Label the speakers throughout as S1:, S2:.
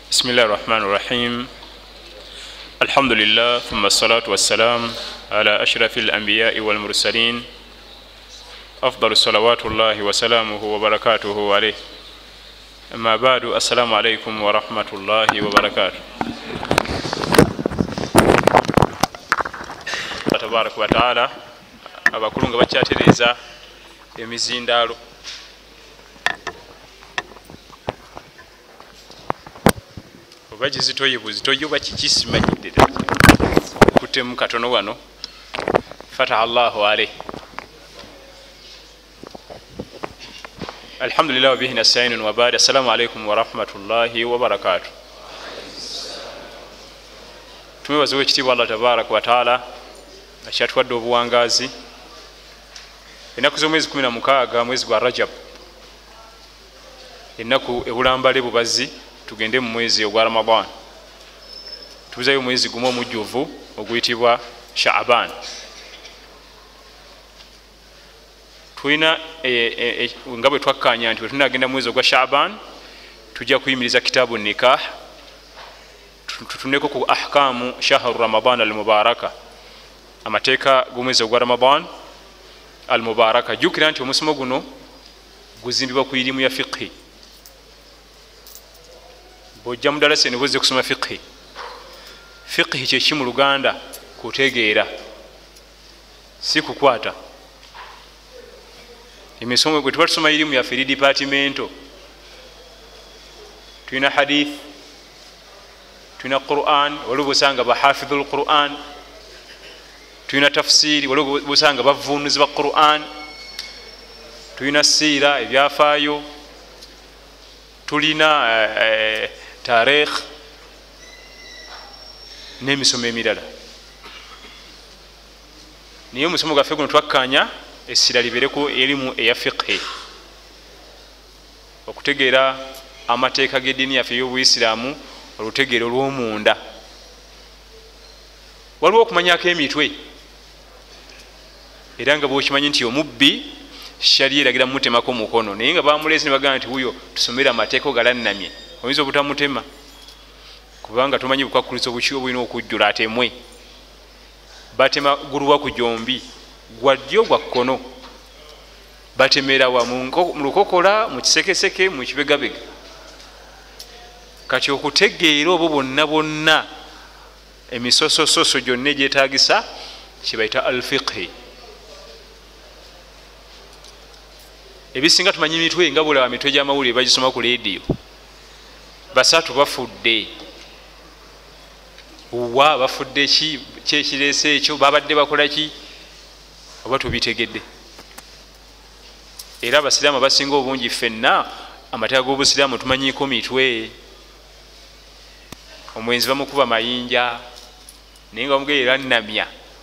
S1: بسم الله الرحمن الرحيم. الحمد لله ثم الصلاة والسلام على أشرف الأنبياء والمرسلين أفضل صلوات الله وسلامه وبركاته عليه. أما بعد، السلام عليكم ورحمة الله وبركاته. تبارك وتعالى abakulunga bakyatereza emizindaalo oba gizitoye buzitoye oba kikisimanyidde kutemu katono wano. Fataha Allahu alayhi. Alhamdulillah wa bihi nasta'in wa ba'd. Assalamu alaykum wa rahmatullahi wa barakatuh. Tumebaziwe ekitiibwa Allah tabaraka wa taala akyatuwadde obuwangazi ennaku z'omwezi 16 mwezi gwa Rajab, ennaku ebulambale bubazi tugende mu mwezi ogwa Ramadan. Tubuzayo mwezi gumu omujjuvu oguyitibwa Sha'ban. Tulina nga bwe twakkanya nti bwe tunagenda mwezi ogwa Sha'ban tujja kuyimiriza kitaabu nikah, tutuneko ku ahkamu shahru Ramadan al-mubaraka, amateeka g'omwezi ogwa Ramadan al-mubaraka. Jjukira nti omusomo guno guzimbibwa ku irimu ya fiqhi. Bw'ojja mu darasa ne bw'ozze kusoma fiqhi, fiqhi kyeki mu Luganda kutegeera, si kukwata. Emisomo bwe tuba tusoma irimu yaffe eri dipatimento, tulina hadith, tulina Quran, waliwo bw'osanga bahafidhul Quran, tulina tafsiri, waliwo bw'osanga bavunuzi ba Quran, tulina siira, ebyafaayo, tulina tarikh n'emisomo emirala. Naye omusomo gwaffe guno twakkanya essira libereku erimu eya fiqhi, okutegeera amateeka g'eddiini yaffe ey'Obuyisiraamu, olutegeero olw'omunda. Waliwo okumanyako emitwe, era nga bw'okimanyi nti omubbi shariya eragira mutemako mukono, naye nga bamulezi ne bagamba nti wuyo tusomera amateeka galannamye, oyinza obutamutema kubanga tumanyi bukwakulizo buki obulina okujjula atemwe. Batema guluwa ku jombi, gwa ddyo gwa kkono, batemera wa mu lukokola, mu kisekeseke, mu kibegabega. Kati okutegeera obwo bonna bonna emisosososo gyonna egyetaagisa kibayita al-fiqhi. Ebisinga tumanyi emitwe nga bulaba mitwe gy'amawulire bagisoma ku leediyo. Basatu bafudde, wa bafudde ki, kyekireese ekyo, babadde bakola ki, oba tubitegedde? Era abasiraamu abasinga obungi ffenna amateeka g'obusiraamu tumanyiiko mitwe. Omwenzi bamukuba mayinja naye nga bamugeera nnamya,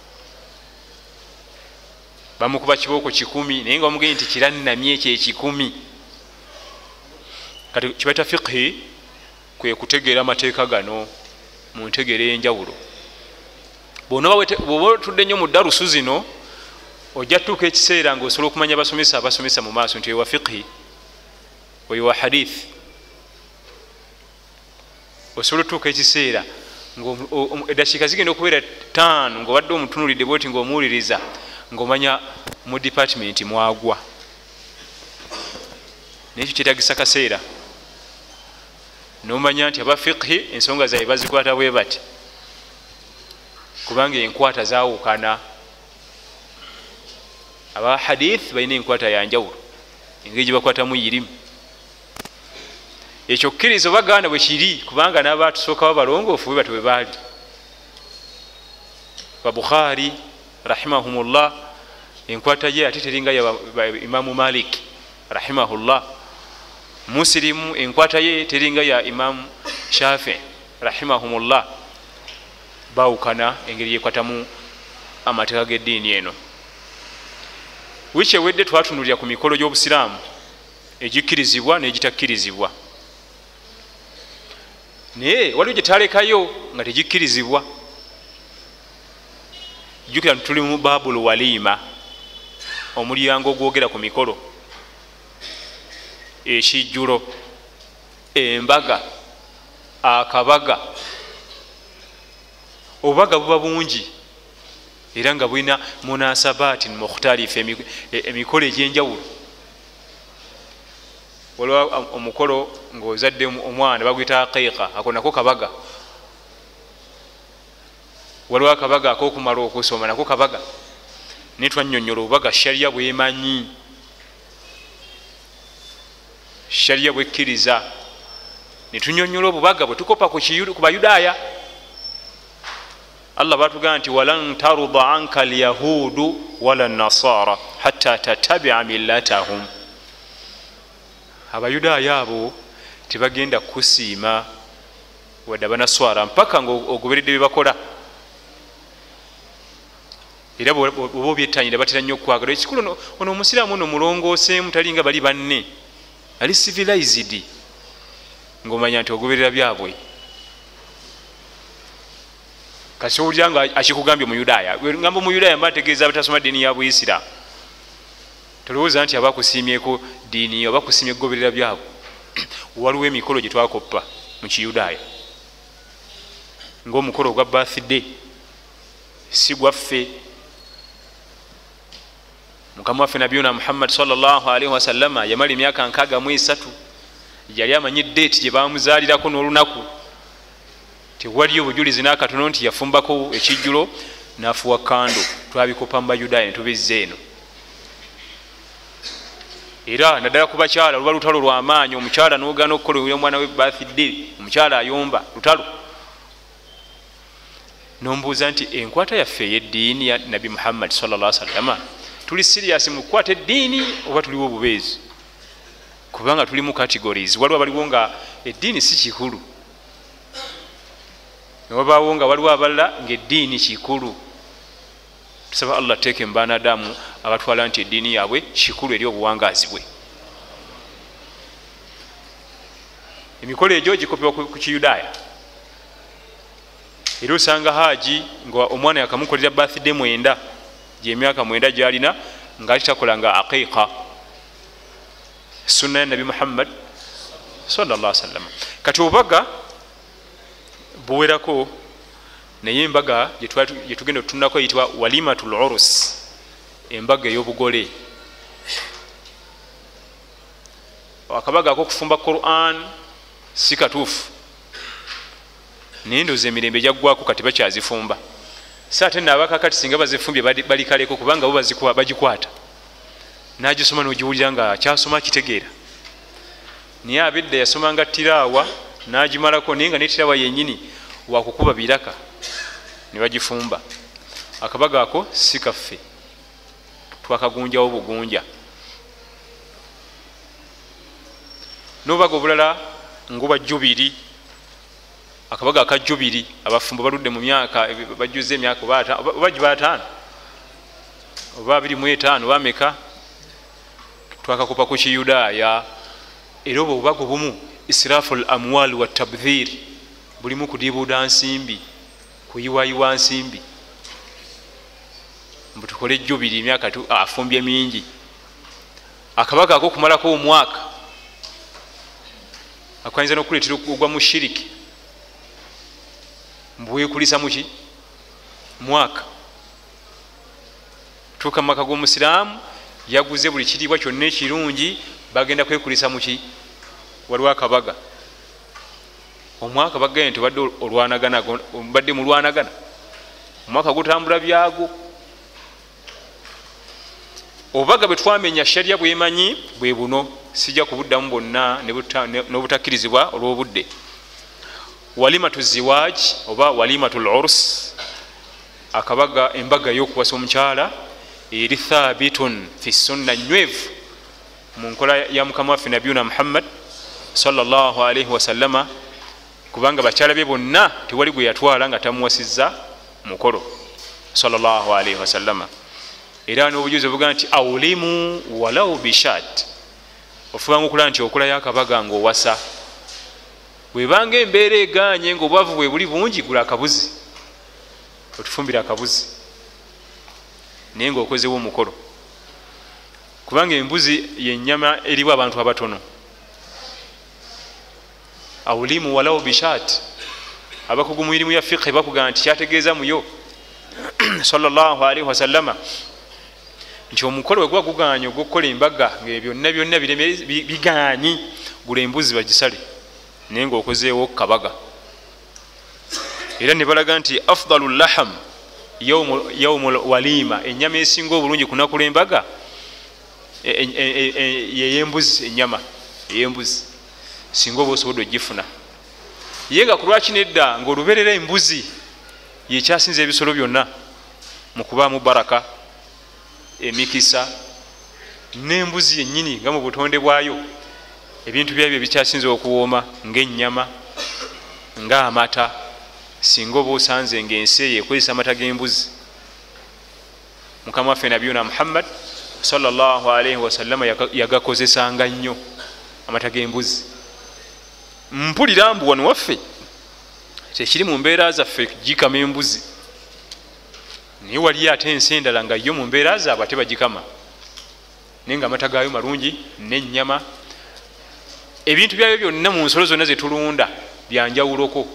S1: bamukuba kibooko 10 naye nga bamugee nti kirannamye ekyo 10. Kati kibaita fiqhi kwe kutegeera amateeka gano mu ntegeero ey'enjawulo. Bw'oba otudde nnyo mu darusu zino ojja tutuuka ekiseera ng'osobola okumanya abasomesa mu maaso nti oyo wa fiqhi, oyo wa hadith. Osobola otutuuka ekiseera eddakiika zigenda okubeera 5 ng'obadde omutunulidde bwoti ng'omuwuliriza, ng'omanya mu department mwagwa. Naye ekyo kyetagisa kaseera n'omanya nti aba fiqhi ensonga zaabwe bazikwata bwe bati, kubanga enkwata zaawukana. Aba hadith balina enkwata yanjawulo, engeri gye bakwatamu irimu. Ekyo kkiriza obagaana bwe kiri, kubanga n'abatusookawo balongoofu bwe bati bwe baali. Ba Bukhari rahimahumullah enkwata ye ate teringa ya Imamu Malik rahimahullah. Muslimu enkwata ye teringa ya Imamu Shafi rahimahumullah. Bawukana engeri yekwatamu amateeka g'eddiini eno. Wiki ewedde twatunulira ku mikolo gy'Obusiraamu egikkirizibwa n'egitakkirizibwa, naye waliwo gye talekayo nga tegikkirizibwa. Jjukira tuli mu babul walima, omulyango ogwogera ku mikolo, ekijjulo, embaga, akabaga obubaga buba bungi era nga bulina munasabaati mukhtalifu emikolo egyenjawulo. waliwo omukolo ngaozadde omwana bagwita aqiqa, ako nako kabaga. waliwo akabaga akokumala okusoma, nako kabaga. naye twanyonyola obubaga sharia bwemanyi, sharia bwekkiriza. netunyonyola obubaga bwe tukopa ku bayudaaya. Allah batugamba nti walan taruda anka alyahudu wala nasara hatta tatabia millatahum. abayudaaya abo tebagenda kusiima wadde abanaswara mpaka nga ogoberedde byebakola. era oba obyettanyira batera nnyo okwagala. ekikulu ono omusiraamu ono mulongooseemu, talinga bali banne, ali civilized, ngaomanya nti ogoberera byabwe. kasi owulira nga akikugambye omuyudaaya, ngamba omuyudaaya mba ntegeeza batasoma ddiini ya buisiraamu. tolowooza nti abakusiimyeko ddiini oba kusiimya kugoberera byabwe. waliwo emikolo gye twakoppa mu kiyudaaya, ngaomukolo ogwa birthday si gwaffe. mukama waffe nabiyuna muhammad sallallahu wasallama yamala emyaka 63, yali amanyi deeti gye bamuzaalirako n'olunaku. tewaliyo bujulizi nakatono nti yafumbako ekijjulo nafuwa kando. twabikopa mu bayudaaya netubizza eno. era naddala ku bakyala luba lutalo lwamaanyi. omukyala nogana okukola omwana we birthday, omukyala ayomba lutalo. nombuuza nti enkwata yaffe ey'eddiini ya nabi muhammad sallallahu alaihi wasallam, tuli serious mu kukwata eddiini oba tuliwo obubeezi? kubanga tuli mu categories. waliwo abaliwo nga eddiini si kikulu, newabaawo nga waliwo abalala ngaeddiini kikulu. tusaba allah teeke mubanadamu abatwala nti eddiini yaabwe kikulu eri obuwangaazi bwe. emikolo egyo gikopebwa ku kiyudaaya. era osanga haji nga omwana yakamukolera birthday 9, gyemyaka 9 gyalina, ngaali takolanga aqiqa, sunna ya nabi muhammad sallallahu alaihi wasallam. kati obubaga buwerako, naye embaga gyetugenda otutunako eyitibwa walimatul urus, embaga ey'obugole. akabaga akokufumba Quran si katuufu, naye ndowooza emirembe gyaggwako kati bakyazifumba. saate naabakakati singa bazifumbye balikaleko, kubanga bo bagikwata nagisoma nogiwulira nga akyasoma kitegeera. naye abedda yasomanga tiraawa nagimalako, naye nga netiraawa yenyini wakukuba biraka nebagifumba. akabaga ako si kaffe, twakagunjawo bugunja. nobubaga obulala ngoba jubiri, akabaga aka jubiri, abafumbo baludde mu myaka bajuze emyaka oba gibataano oba 25 bameka, twakakopa ku kiyudaaya. era obwo obubaga obumu israfu l amwal wa tabdhir, bulimu kudibuuda nsimbi, kuyiwayiwa nsimbi. mbu tukole jubiri emyaka afumbye mingi. akabaga ako kumalako omwaka akwanyiza n'okuleetera okugwa mu shiriki, mbuwekulisa muki mwaka. tuuka mu maka g'omusiraamu yaguze buli kiriibwa kyonna ekirungi, bagenda kwekulisa muki. waliwo akabaga omwaka bagaye nti obadde olwanagana, obadde mulwanagana, omwaka gutambula byago. obubaga bwe twamenya sharia bwemanyi bwe buno, sijja kubuddamu bwonna n'obutakkirizibwa olw'obudde. walimatu ziwaaj oba walimatul urs, akabaga embaga y'okuwasa omukyala eri thabitun fi sunna, nywevu mu nkola ya mukama waffe nabiyuna muhammad sallallahu alaihi wasallama, kubanga bakyala be bonna tewali gwe yatwala nga tamuwasizza mukolo sallallahu alaihi wasallama. era n'obujuzi obuga nti awulimu walau bishat, ofubanga okulaba nti okulayo akabaga ngaowasa. bwebanga embeera eganye ngaobwavu bwe buli bungi, gula akabuzi, otufumbira akabuzi, naye ngaokozewo omukolo. kubanga embuzi yennyama eriwo abantu abatono. awulimu walaw bishat abakugu mu irimu ya fiqh bakugamba nti kyategeeza muyo sallallahu alaihi wasallama nti omukolo we guba guganye ogw'okukola embaga ngaebyo byonna biganyi gula embuzi bagisale naye ngaokozeewo kabaga. era ne balaga nti afdalu laham yaumul walima, enyama esinga obulungi kunaku lw'embaga yeyembuzi, enyama eyembuzi singa oba osobodde ogifuna. ye nga ku lwaki nedda ngaoluberera embuzi yekyasinza ebisolo byonna mu kubaamu baraka, emikisa, n'embuzi yennyini nga mu butonde bwayo ebintu byabyo bikyasinza okuwooma ng'ennyama, ng'amata. singa oba osanze ng'ensi eyo ekozesa amata g'embuzi, mukama waffe nabiyuna muhammad sallallahu alaihi wasallama yagakozesanga nnyo amata g'embuzi. mpulira mbu wano waffe tekiri mu mbeera zaffe gikama embuzi, naye waliyo ate ensi endala nga yo mu mbeera zaabwe ate bagikama naye nga amata gaayo malungi n'ennyama. ebintu byayo byonna mu nsolo zonna zetulunda byanjawuloko.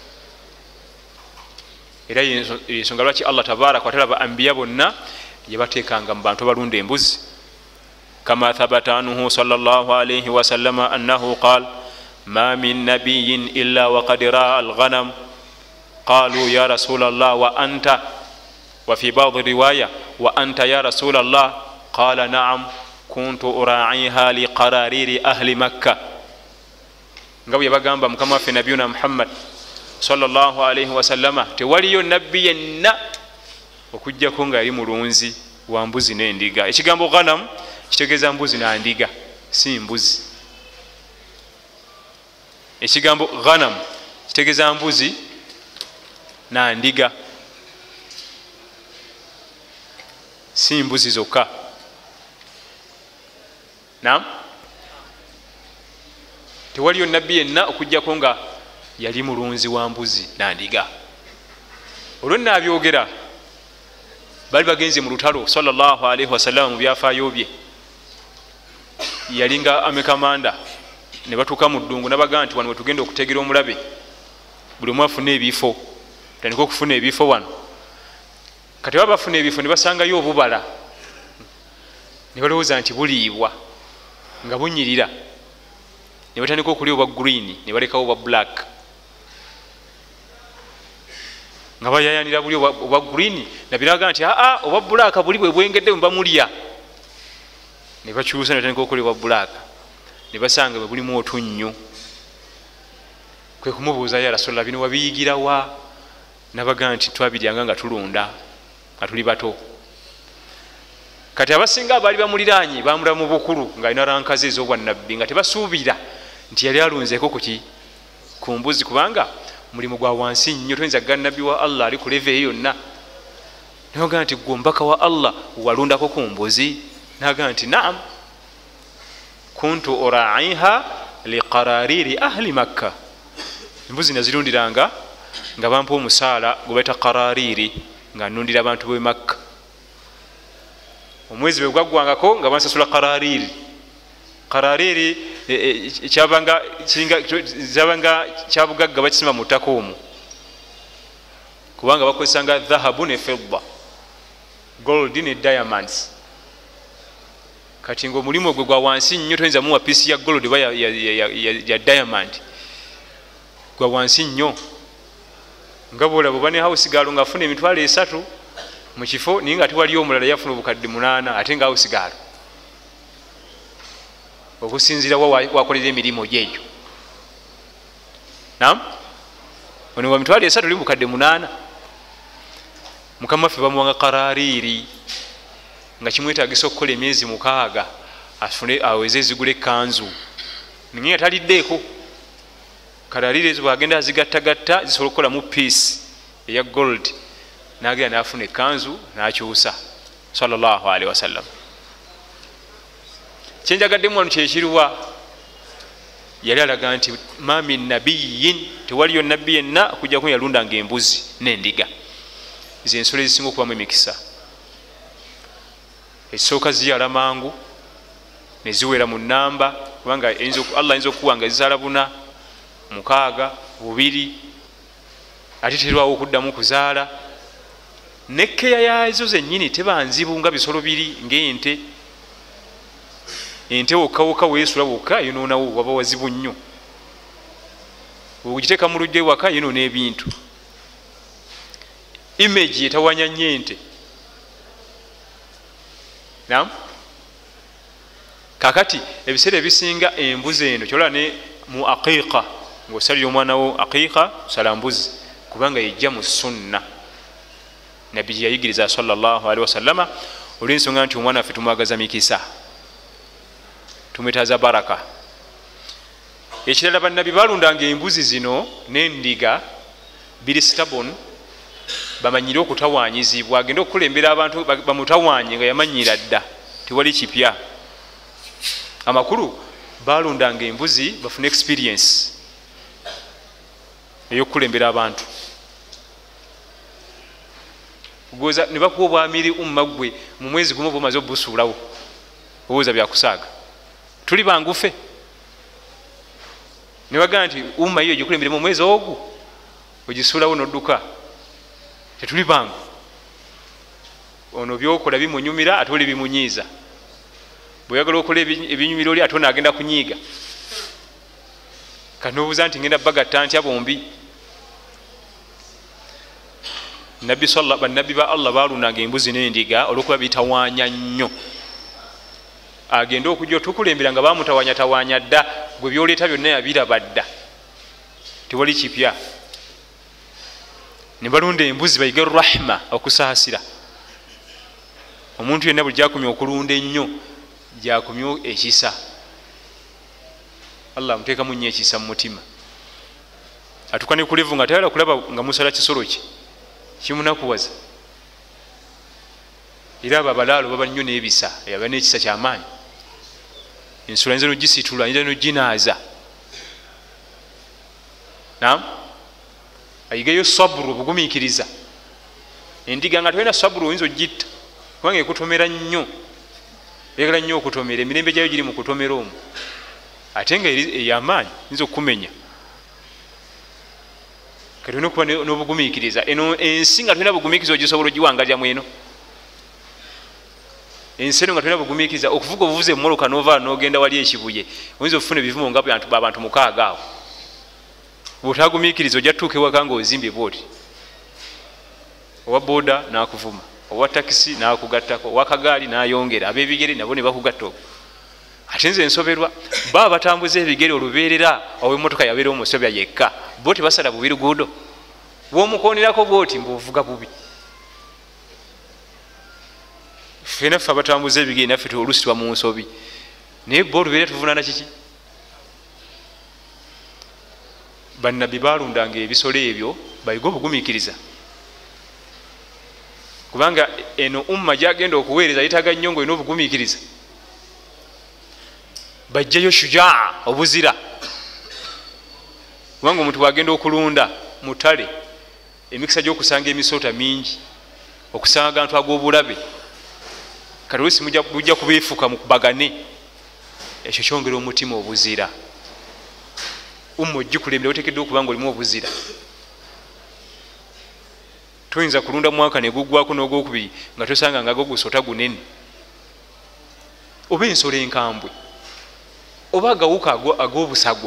S1: era ensonga lwaki allah tabaraka wataala ba ambiya bonna yebateekanga mu bantu abalunda embuzi. kama thabata anhu sallallahu alaihi wasallama annahu qal ma min nabiyin illa waqad raa alghanam qalu ya rasul allah wa anta, wa fi ba'd riwaya wa anta ya rasul allah qala na'am kuntu ura'iha li qarariri ahli makkah. nga bwe yabagamba mukama waffe nabiyuna muhammad sallallahu alaihi wasallama tewaliyo nabbi yenna okujjako nga yali mulunzi wa mbuzi n'endiga. ekigambo ghanam kitegeeza mbuzi na ndiga, si mbuzi. ekigambo ghanam kitegeeza mbuzi na ndiga, si mbuzi zokka. Naam, tewaliyo nabbi yenna okujjako nga yali mulunzi wa mbuzi na ndiga. olwo naabyogera bali bagenzi mu lutalo sallallahu alaihi wasallam mu byafaayo bye, yalinga amekamanda ne batuuka mu ddungu nabaga nti wano wetugenda okutegera omulabe buli omu afuna ebifo, tandika okufuna ebifo wano. kati baba bafuna ebifo ne basangayo obubala ne balowooza nti buliibwa nga bunyirira, ne batandika okulya obwa green ne balekawo obwa black, nga bayayanira buli obwa green nabiraga nti obwa black buli bwe bwengedde mubamulya, ne bakyusa ne batandika okulya obwa black ne basanga bwe bulimu otunnyo. kwe kumubuuza ya rasulullah bino wabiyigirawa? nabaga nti twabiryanga nga tulunda nga tuli bato. kati abasinga abaali bamuliraanye bamula mu bukulu ng'alina rankazi ez'obwannabbi nga tebasuubira nti yali alunzeeko ku mbuzi, kubanga mulimu gwa wansi nnyo, toyinza ga nabbi wa allah ali ku leve eyo yonna. naga nti gwe mbaka wa allah walundako ku mbuzi? naga nti naam kuntu ura'iha liqarariri ahli makka, embuzi nazirundiranga nga bampa omusaala gwe baita qarariri nga nundira abantu b'e makka. omwezi bwe gwaggwangako nga bansasula qarariri. qarariri kyabanga kyabugagga bakisima mu ttaka omwo, kubanga bakozesanga dhahabu ne fedda, gold ne diamonds. kati ngaomulimu ogwe gwa wansi nnyo, toyinza muwa piisi ya gold oba ya diamond, gwa wansi nnyo. nga bwolaba oba ne house gaalo ngaafuna emitwalo 3 mu kifo, naye nga tewaliyo omulala yafuna obukadde 8 ate nga house gaalo, okusinzira wakolera emirimu gyeyo. Naam, ono wa mitwalo 3 oli bukadde 8. mukama waffe bamuwanga qarariri nga kimwetagisa okukola emyezi 6 afune aweze ezigula ekkanzu, naye ataliddeeko. qarariri ezo bwagenda azigattagatta zisobola okukolamu piisi eya gold, nagenda nafuna ekkanzu nakyusa sallallahu alaihi wasallam. kyenjagaddemu wano kyekiruwa, yali alaga nti ma min nabiyin, tewaliyo nabbi yenna okujjaku yalundanga embuzi n'endiga. ze ensolo ezisinga okubamu emikisa. ezisooka ziyala mangu neziwera mu nnamba, kubanga allah ayinza okuwanga zizaala 4 6 2 ate terwawo okuddamu kuzaala nekkeya yazo zennyini tebanzibu nga bisolo biri ng'ente. Ente wokkawoka weesula wokka yonoonawo waba wazibu nnyo, ogiteeka mu lujja ewaka yonoona ebintu. Image etawanya nnyo ente. Naam, kakati ebiseera ebisinga embuzi eno kyola ne mu aqiqa ng'osalira omwana wo aqiqa sala mbuzi kubanga yejja mu sunna nabbi gye yayigiriza sallallahu alaihi wasallama, olw'ensonga nti omwana waffe tumwagaza mikisa, tumwetaaza baraka. Ekirala bannabi balundanga embuzi zino n'endiga biri stubborn, bamanyire okutawanyizibwa, agenda okukulembera abantu bamutawanye nga yamanyira dda, tewali kipya. Amakulu balundanga embuzi bafune experience ey'okukulembera abantu. Goza ne bakuwa obwamiri umma gwe mu mwezi gumu obumaze obusuulawo, obwoza byakusaaga. Tuli bangufe ne bagamba nti umma yiyo gikulembere mu mwezi ogwo ogisuulawo n'odduka. Tetuli bangu, ono byokola bimunyumira ate oli bimunyiiza. Bweyagala okola ebinyumira oli ate onaagenda kunyiiga. Kati nobuuza nti ngenda bagatta ntya bombi. Bannabbi ba Allah balundanga embuzi n'endiga olwokuba bitawaanya nnyo. Agenda okujja otukulembera nga bamutawanyatawanya dda, gwe byoleeta byonna yabiraba dda, tewali kipya. Ne balunda embuzi bayiga rahma, okusaasira. Omuntu yenna buli gyakumya okulunda ennyo gyakumya ekisa. Allah amuteekamu nnyo ekisa mu mutima. Atuuka ne kulevu nga tayala kulaba nga musala kisolo kye, kimunakuwaza. Era abo abalaalo baba nnyo n'ebisa, yaba n'ekisa ky'amaanyi. Ensula yinza n'ogisitula, yinza n'oginaaza. Naam, ayigeyo saburu, obugumiikiriza. Endiga nga tolina saburu oyinza ogitta kubanga ekutomera nnyo, eyagala nnyo okutomera, emirembe gyayo giri mu kutomera omwo. Ate nga ey'amaanyi yinza okukumenya. Kati olina okuba n'obugumiikiriza. Eno ensi nga tolina bugumiikiriza ogisobola ogiwangalira mweno. Ensi eno nga tolina bugumiikiriza, okuvuga obuvuze emmoloka n'ova n'ogenda wali ekibuye, oyinza okufuna ebivumo nga abantu 6 awo. Bw'otagumiikiriza ojja tutuuka ewaka ng'ozimbye bw'oti. Owa booda n'akuvuma, owa takisi n'akugattako, owa kagaali n'ayongera, ab'ebigere nabo ne bakugatta okwo. Ate nze nsoberwa baba batambuza ebigere olubeerera ow'emmotoka yabeera omusobya yekka, bo tebasala bubi luguudo. Bw'omukoonirako bw'oti mbw'ovuga bubi. Ffe naffe abatambuza ebigere naffe oluusi tuba mu nsobi, naye bo olubeerera tuvunaana kiki? Bannabbi balundanga ebisolo ebyo bayiga obugumiikiriza, kubanga eno umma gyagenda okuweereza yitaga nnyo ng'olina obugumiikiriza. Bajjayo shujaa, obuzira. Kubanga omuntu bwagenda okulunda mu ttale, emikisa gy'okusanga emisota mingi, okusanga agantu ag'obulabe, kati oluusi mujja kubeefuka mu kubagane. Ekyo kyongera omutima obuzira. Umma ogikulembera oteekeddwa okuba nga olimu obuzira. Toyinza kulunda mwaka ne guggwako n'ogwokubiri nga tosanga nga gogusota gunene, oba ensolo enkambwe, oba agawuka ag'obusagwa.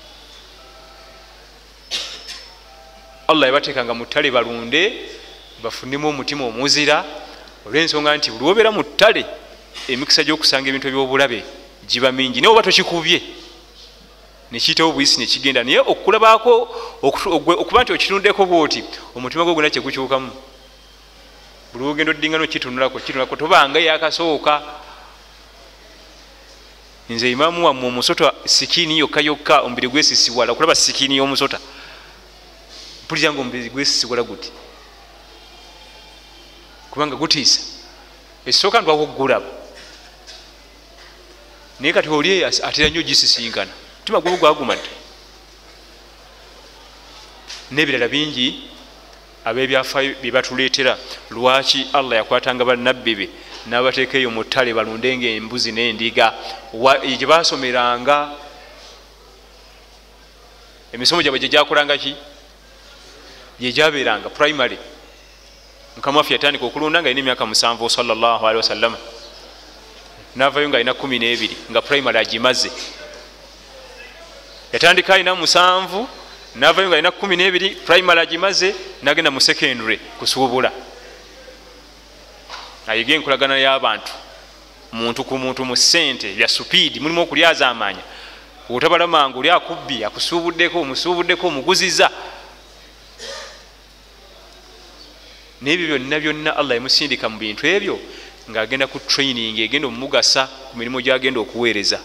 S1: Allah yabateekanga mu ttale balunde bafunemu omutima omuzira, olw'ensonga nti buli obeera mu ttale emikisa gy'okusanga ebintu eby'obulabe giba mingi, naye oba tokikubye nekiyitawo buyisi nekigenda. Naye okulabaako okuba nti okitundeko bwoti, omutima gwo gwonna kyegukyukamu. Buli ogenda oddingana okitunulako tobanga yakasooka. Nze imaamu wammwe omusota sikiini yokka yokka omubiri gwesisiwala, okulaba sikiini y'omusota mpulira nga omubiri gwesisiwala guti, kubanga gutiisa. Ekisooka ndwako okugulaba, naye kati oli atera nnyo gisisinkana, mutima gwo gwagumadde. N'ebirala bingi ab'ebyafaayo bye batuleetera lwaki Allah yakwatanga bannabbi be n'abateeka eyo mu ttale balundenga embuzi n'endiga gye basomeranga. emisomo gyabwe gyegyakolanga ki gyegyabeeranga primary. Mukama waffe yatandika okulonda nga alina emyaka 7 sallallahu alaihi wasallam, navayo nga alina 12 nga primary agimaze. Yatandika alina 7 navayo nga alina 12 primary agimaze, nagenda mu secondary kusuubula, ayiga enkolagana y'abantu muntu ku muntu mu ssente bya supiidi, mulimu okulyaza amaanya. Otabala mangu oli akubbi akusuubuddeko omusuubuddeko omuguziza, n'ebyo byonna byonna Allah emusindika mu bintu ebyo ng'agenda ku training egenda omumugasa ku mirimu gy'agenda okuweereza.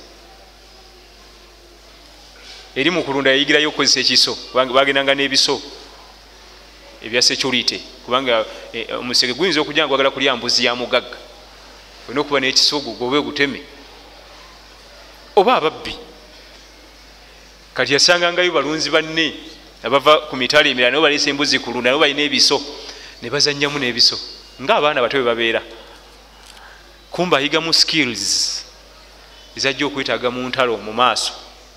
S1: Eri mu kulunda yayigirayo okukozesa ekiso, bagendanga n'ebiso ebya security, kubanga omusege guyinza okujja nga gwagala kulya mbuzi ya mugagga, olina okuba n'ekiso gobe guteme, oba ababbi. Kati yasangangayo balunzi banne abava ku mitala emirala nabo baleese embuzi kulunda, nabo balina ebiso ne bazannyamu n'ebiso ng'abaana bato bwe babeera. Kumba ayigamu skills ezajja okwetaaga mu ntalo mu maaso.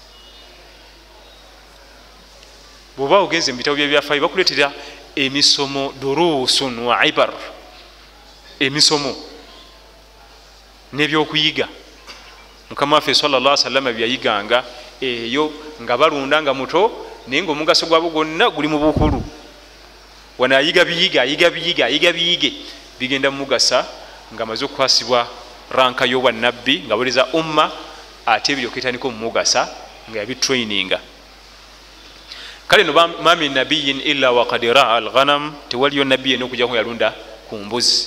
S1: Bw'oba ogenze mu bitabo by'ebyafaayo bakuleetera emisomo durusun wa ibar, emisomo n'ebyokuyiga. Mukama waffe sallallahu alaihi wasallam byayiganga eyo nga balunda nga muto, naye ng'omugaso gwabo gwonna guli mu bukulu. Wano ayiga biyige bigenda mumugasa nga amaze okukwasibwa ranka y'obwannabbi nga aweereza umma, ate ebyoketandika omumugasa nga yabitraininga. Kale no ma min nabiyin illa waqad raa alghanam, tewaliyo nabbi yenna okujjako yalunda ku mbuzi.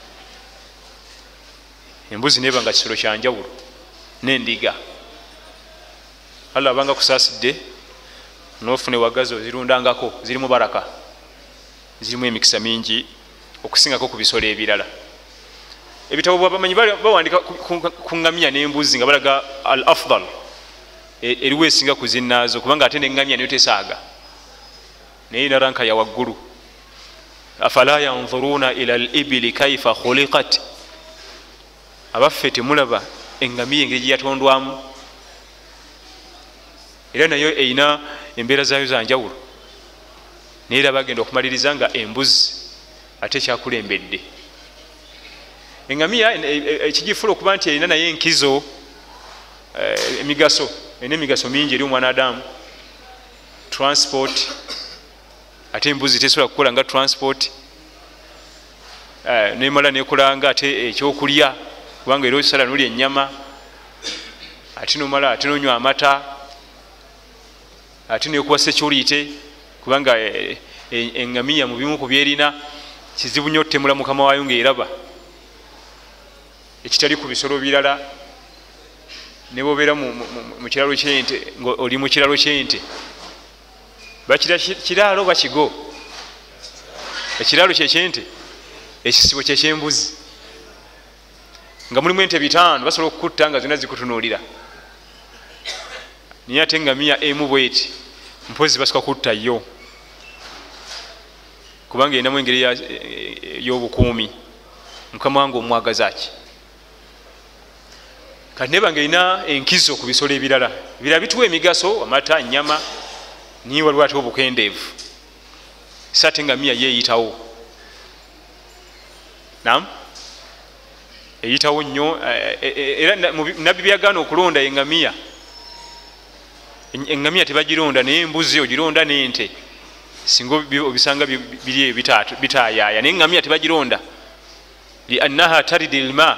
S1: Embuzi neba nga kisolo kyanjawulo n'endiga. Allah abanga kusaasidde n'ofune wagazo zirundangako, zirimu baraka, zirimu emikisa mingi okusingako ku bisolo ebirala. Ebitabo bwabamanyi bawandika ku ngamiya n'embuzi nga balaga al afdal eriwo esinga ku zinnaazo, kubanga ate n'engamiya niyo tesaaga naye ina ranka ya waggulu. Afala yanzuruna ila al ibili kaifa khuliqat, abaffe temulaba engamiya engeri gyeyatondwamu? Era nayo eyina embeera zaayo zanjawulo, naye era bagenda okumaliriza nga embuzi ate kyakulembedde. Engamiya ekigifula okuba nti erina naye enkizo, emigaso, erina emigaso mingi eri omwanadamu. Transport, ate embuzi tesobola kukola nga transport, nemala nekolanga ate ekyokulya, kubanga era osala nolya ennyama, ate nomala ate nonywa amata, ate nekuwa security, kubanga engamiya mu bimu ku byerina kizibu nnyo otemula mukama waayo ng'eraba, ekitali ku bisolo birala. Ne bobeera mu kiralo ky'ente, oli mu kiralo ky'ente, bakira kiraalo bakigo, ekiraalo kyekyente, ekisibo kyekyembuzi, nga mulimu ente 5 basobola okukutta nga zonna zikutunuulira. Naye ate engamiya emu bweti mpozi basooka kutta yo, kubanga erinamu engeri y'obukuumi. Mukama wange omwagaza ki? Kati neba nga erina enkizo ku bisolo ebirala, ebirala bituwa emigaso, amata, ennyama, niye waliwo ate obukendeevu. So ate engamiya yeeyitawo, nam eyitawo nnyo. Era nabbi byagaana okulonda engamiya. Engamiya tebagironda, naye embuzi ogironda n'ente singa obisanga biri bitaayaaya, naye engamiya tebagironda. Liannaha taridi lma,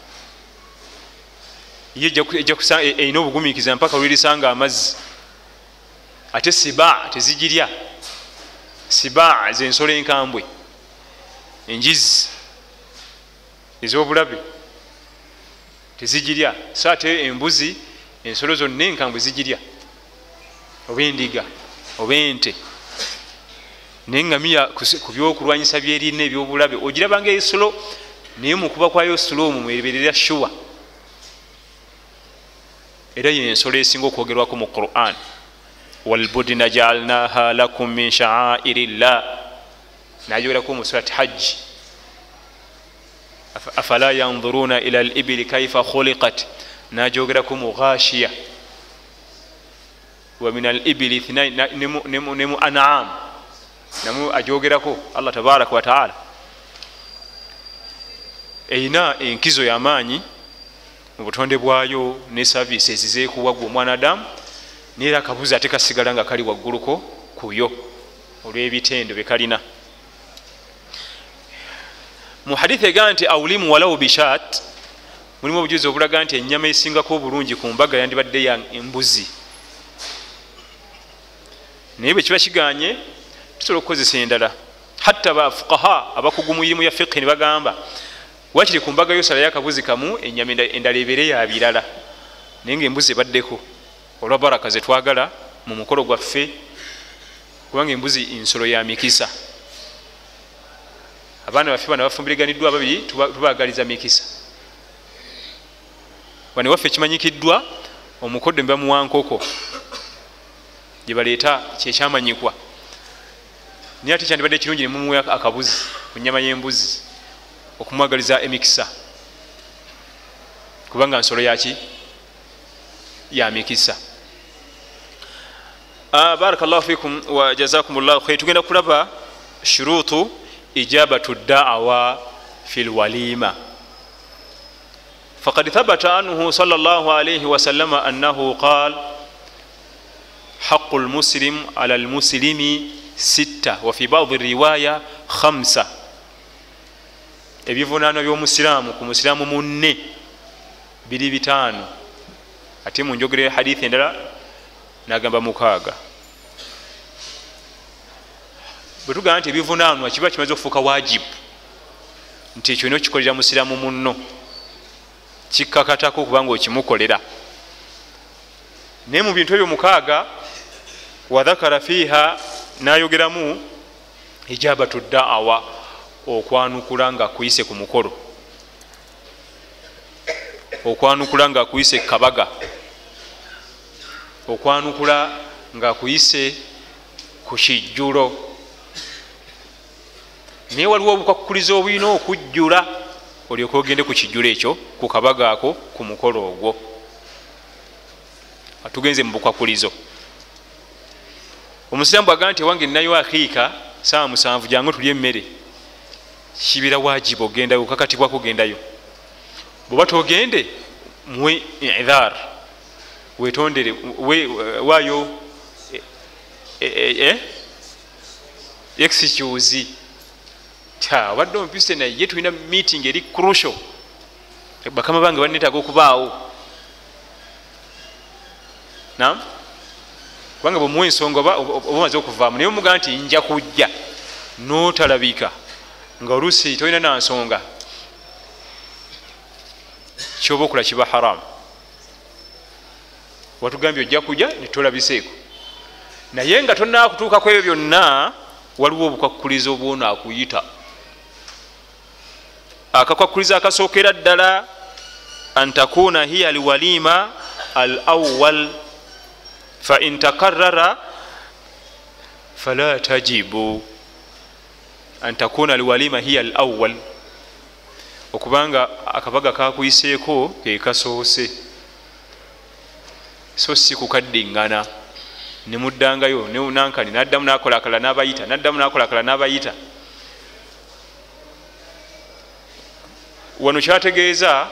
S1: erina obugumiikiza mpaka lwerisanga amazzi. Ate siba tezigirya. Siba zensolo enkambwe, enjizi ez'obulabe tezigirya. So ate embuzi, ensolo zonna enkambwe zigirya, oba endiga oba ente. Naye engamiya ku byokulwanyisa byerina ebyobulabe ogirabanga esolo, naye mukuba kwayo slow mweberera shuwa. Era yensolo esinga okwogerwako mu Quran. Walbudna jaalnaha lakum min sha'airillah, nayogerako mu surati hajji. Afala yanzuruna ila al-ibili kaifa khuliqat, najogerako mu ghashiya. wa min al-ibili ithnain nemu an'am namu ajogerako Allah tabaraka wa taala eina enkizo y'amaanyi mu butonde bwayo ne services zeekuwagwa omwanadamu neera akabuzi ate kasigala nga kali wagguluko kuyo olw'ebitendo bekalina. Mu hadithi ega nti awulimu walawu bishat mulimu obujuzi obulaga nti ennyama esingako obulungi ku mbaga yandibadde ya embuzi, naye bwe kiba kiganye tusobola okukozesa endala. Hatta bafuqaha abakugu mu irimu ya fiqhi ne bagamba wakiri ku mbaga yosalayo akabuzi kamu ennyama endala ebere ya birala, naye ngaembuzi ebaddeko olwa baraka zetwagala mu mukolo gwaffe, kubanga embuzi nsolo ya mikisa. Abaana baffe bano bafumbiriganiddwa ababiri tubagaliza mikisa. Bano waffe kimanyikiddwa omukoddo mbamuwa nkoko gye baleeta kyekyamanyikwa, naye ate kyandibadde kirungi ne mumuwa akabuzi ku nnyama y'embuzi okumwagaliza emikisa, kubanga nsolo yaki ya mikisa. Barakallahu fikum wa jazakumullahu khair. Tugenda kulaba shurutu ijabatu da'awa fil walima. Faqad thabata anhu sallallahu alayhi wa sallam annahu qala haqqul muslim ala al muslimi 6 wa fi ba'd riwaya 5. Ebivunaano by'omusiraamu ku musiraamu munne biri 5, ate mu njogere hadithi endala nagamba 6. Bwe tugamba nti ebivunaanwa kiba kimaze okufuuka wajibu nti ekyo inokikolera musiraamu munno, kikkakatako kubanga okimukolera. Naye mu bintu ebyo 6 wadhakara fiiha nayogeramu ijabatu da'awa, okwanukula nga kuyise ku mukolo, okwanukula nga kuyise kabaga, okwanukula nga kuyise ku kijjulo. Naye waliwo obukwakuliza obulina okujjula olyoke ogende ku kijjulo ekyo, ku kabaga ako, ku mukolo ogwo. Atugenze mu bukwakulizo. Omusiraamu bw'agamba nti ewange ninayo akiika saa 7 jangu tulye emmere, kibira wajibu ogendayo, okakatibwako ogendayo. Bw'oba togende muwe i'dhar, wetondere waayo excuse obadde ompise naye tulina meeting eri crucial, bakama bange banetaaga okubaawo. Kubanga bwemuwa ensonga oba omaze okuvaamu, naye omugamba nti nja kujja n'otalabika nga oluusi tolina na nsonga, kyoba okula kiba haramu. Watugambye ojja kujja netolabiseeko, naye nga tonnakutuukako ebyo byonna waliwo obukwakuliza obwona akuyita. Akakwakuliza akasookera ddala antakuna hiya alwalima alawwal fa in takarrara fala tajibu. Antakuna alwalima hiya alawwal, okubanga akabaga kakuyiseeko ke kasoose, so si kukaddingana nemuddangayo neunankani naddamu nakola akala n'abayita, naddamu nakola akala n'abayita. Wano kyategeeza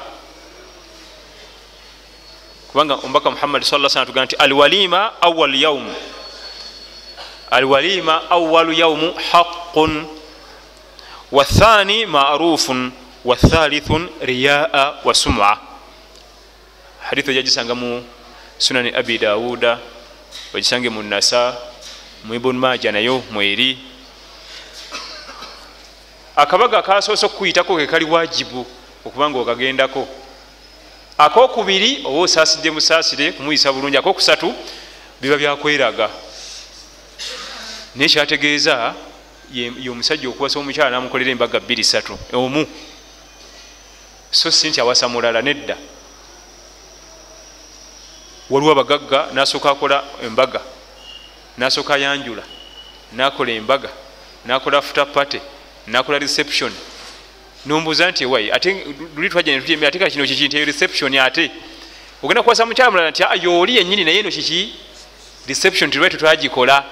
S1: kubanga omubaka Muhammad sallallahu alaihi wasallam tugamba nti alwalima awwal yawm, alwalima awwal yawm haqqun wathani ma'rufun wathalithu riyaa wa sum'a. Hadithu yagisanga mu sunani Abi Dawuda, wagisange mu Nasa, mu Ibn Majah nayo mweri. Akabaga kasoose okuyitako ke kali wajibu okubanga okagendako. Akokubiri oba osaasidde musaasire kumuyisa bulungi, akokusatu biba byakweraga. Naye kyategeeza ye omusajja okuwasa omukyala namukolera embaga 2-3 omu, so si nti awasa mulala, nedda. Waliwo abagagga nasooka akola embaga, nasooka ayanjula, nakola embaga, nakola after party, nakola reception. Nombuuza nti ewayi ate luli twajja ne tutyemera ate kati kino kiki nti reception ate ogenda kuwasa mukyala mulala nti ayo oli yennyini naye eno kiki deception tilwaitu twagikola.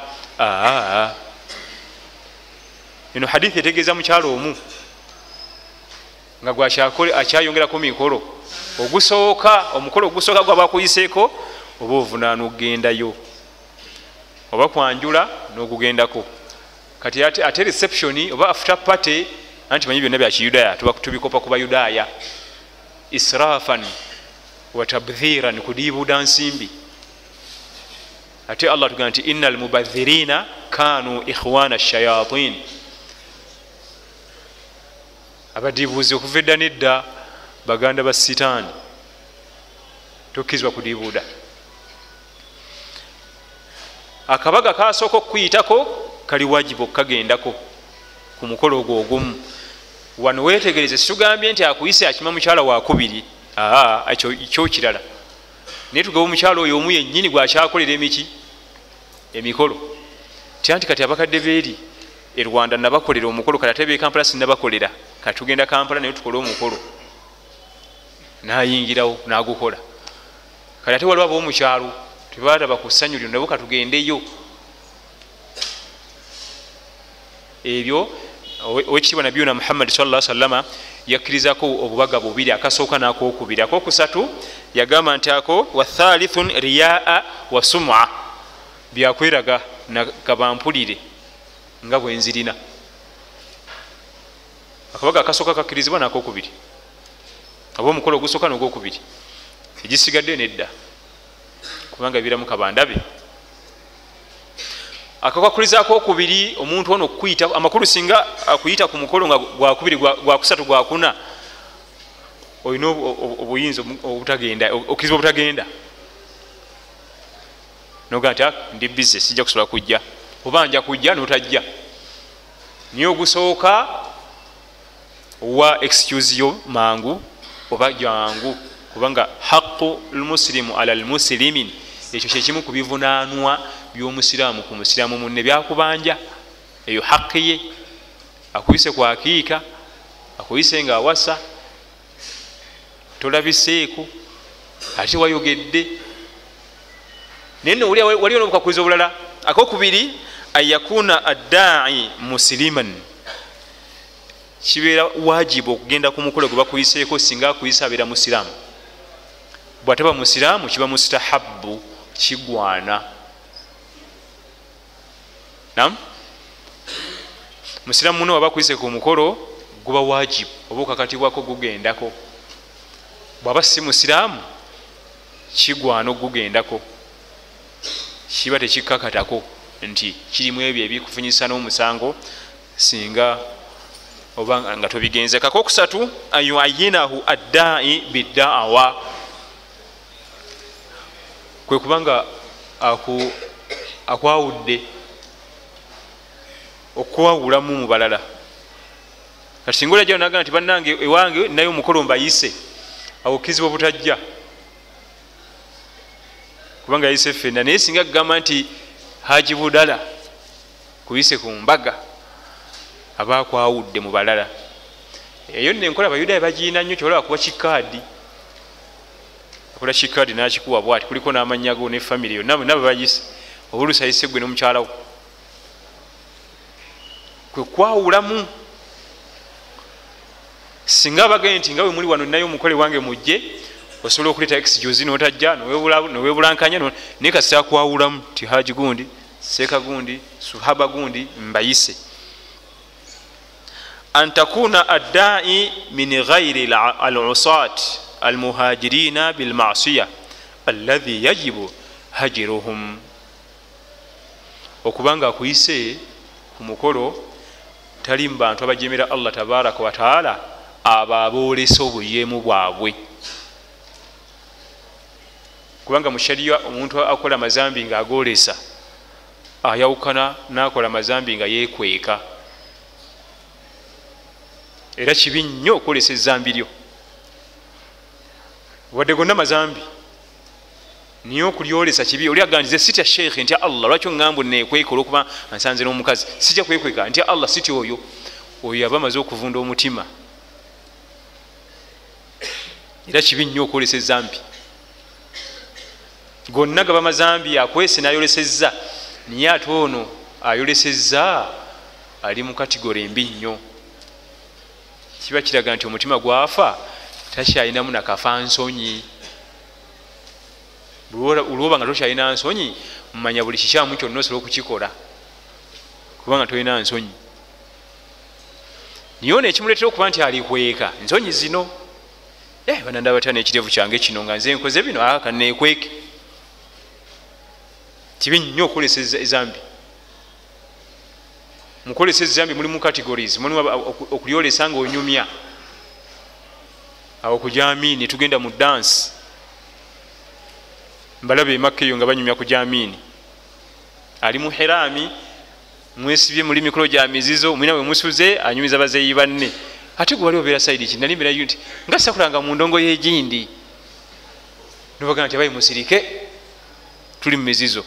S1: eno hadithi etegeeza mukyalo omu nga akyayongerako mikolo ogusooka, omukolo ogusooka gwaba kuyiseeko oba ovunaana okugendayo oba kwanjula n'okugendako. kati ate reception oba after party anti manyi byonna bya kiyudaaya tubikopa ku bayudaaya. israfan wa tabdhiran, kudiibuuda nsimbi. ate Allah tugamba nti innal mubadhirina kanu ikhwana shayatin, abadiibuuzi okuva edda nedda baganda ba sitaani, tokkizibwa kudiibuuda. akabaga kasooka okukuyitako kali wajibu okagendako ku mukolo ogwo ogumu. wano wetegereze, situgambye nti akuyise akima mukyala wakubiri, ekyo kirala. naye tugaba omukyala oyo omu yennyini gwakyakolera emikolo. tyanti kati abakadde beeri e Rwanda nabakolera omukolo, kati ate be Kampala sinnabakolera, kati tugenda Kampala naye tukole omukolo. nayingirawo nagukola. kati ate waliwo ab'omukyalo tebalaba ku ssanyu lyo, nabo katugendeyo. ebyo owekitiibwa nabiyuna Muhammad sallallahu alaihi wasallam yakkirizako obubaga bubiri, akasooka n'akokubiri. akokusatu yagamba nti ako wathalithun riyaa wa sum'a, byakweraga nagabampulire nga bwenzirina. akabaga akasooka kakkirizibwa n'akokubiri, oba omukolo ogusooka n'ogwokubiri, egisigadde nedda kubanga biramu kabandabe. akakwakuliza akokubiri omuntu ono okuyita amakulu, singa akuyita ku mukolo nga gwakubiri gwakusatu gwakuna, olina obuyinza obutagenda, okkirizibwa obutagenda. noga nti ndi bize sijja kusobola kujja, oba nja kujja notajja. niye ogusooka wa excuse yo mangu oba jangu, kubanga haqqu lmuslimu ala lmuslimin, ekyo kyekimu ku bivunaanwa by'omusiraamu ku musiraamu munne, byakubanja eyo haqqi ye. akuyise kwakiika, akuyise nga awasa, tolabiseeko ate wayogedde. naye no waliwo n'obukakulizo obulala. akokubiri ayakuna addai musliman, kibeera wajibu okugenda ku mukolo gwe bakuyiseeko singa akuyisa abeera musiraamu. bw'ataba musiraamu kiba mustahabbu, kigwana. nam musiraamu muno waba akuyise ku mukolo guba wajibu oba okakatibwako gugendako. bw'aba si musiraamu kigwana okugendako, kiba tekikakatako nti kirimu ebyo ebikufunyisa n'omusango singa oba nga tobigenze. kakokusatu ayuayinahu addai biddaawa, kwe kubanga akwawudde okwawulamu mu balala. kati singa olajja naga nti bannange ewange naye omukolo mbayise, awo kizibu butajja kubanga yayise ffenna. naye singa kugamba nti haji budala kuyise ku mbaga, aba akwawudde mu balala. eyo nno enkola abayudaaya bagiina nnyo, kyolaba kuba kikaadi. akola kikaadi nakikuwa bwati, kuliko n'amannya go ne famire yo, nabo bayise obulusi ayise gwe n'omukyalawo. kwe kwawulamu. singa abagee nti nga bwe muli wano naye omukole wange mujje, osobola okuleeta excuse n'otajja nowebulankanya, naye kasita kwawulamu ti haji gundi, seeka gundi, suhaba gundi mbayise. an takuna addai min ghairi al-usat almuhajirina bilmasiya alladhi yajibu hajiruhum, okubanga akuyise ku mukolo tali mu bantu abajemera Allah tabaraka wa taala, abo aboolesa obuyemu bwabwe. kubanga mu shariya omuntu akola amazambi nga agoolesa ayawukana n'akola amazambi nga yeekweka. era kibi nnyo okwolesa ezambi lyo, wadde gonna mazambi niye okulyolesa kibi. oli agandize sitya sheikhe nti Allah lwaki oŋŋamba neekweka olwokuba nsanze n'omukazi, sijja kwekweka nti Allah sitya oyo. oyo aba amaze okuvunda omutima. era kibi nnyo okwolesa ezambi. gonna gaba mazambi akwese nayolesezza niye ate ono ayolesezza ali mu kategori embi nnyo. Kiba kiraga nti omutima gwafa takyalinamu nakafa nsonyi. Olwoba nga tokyalina nsonyi mumanya buli kikyamu kyonna osobola okukikola kubanga tolina nsonyi. Niye ono ekimuleetera okuba nti alikweka nsonyi zino. Bananda batya n'ekirevu kyange kino nga nze nkoze bino kanekweke. Kibi nnyo okukolesa ezambi. Mukolesa ezambi mulimu categories, mulimu okulyolesa nga onyumya. Awo kujamini tugenda mu dance. Mbalabe emakka eyo nga banyumya kujamini. Ali mu hirami mwesibye muli mikolo gya mizizo mwina we musuze anyumiza bazeyi banne. Ate gwe wali obeera sayidi ki nali mbera yuti nga sakulanga mu ndongo y'egindi. Nobagamba nti abayi musirike tuli mu mizizo.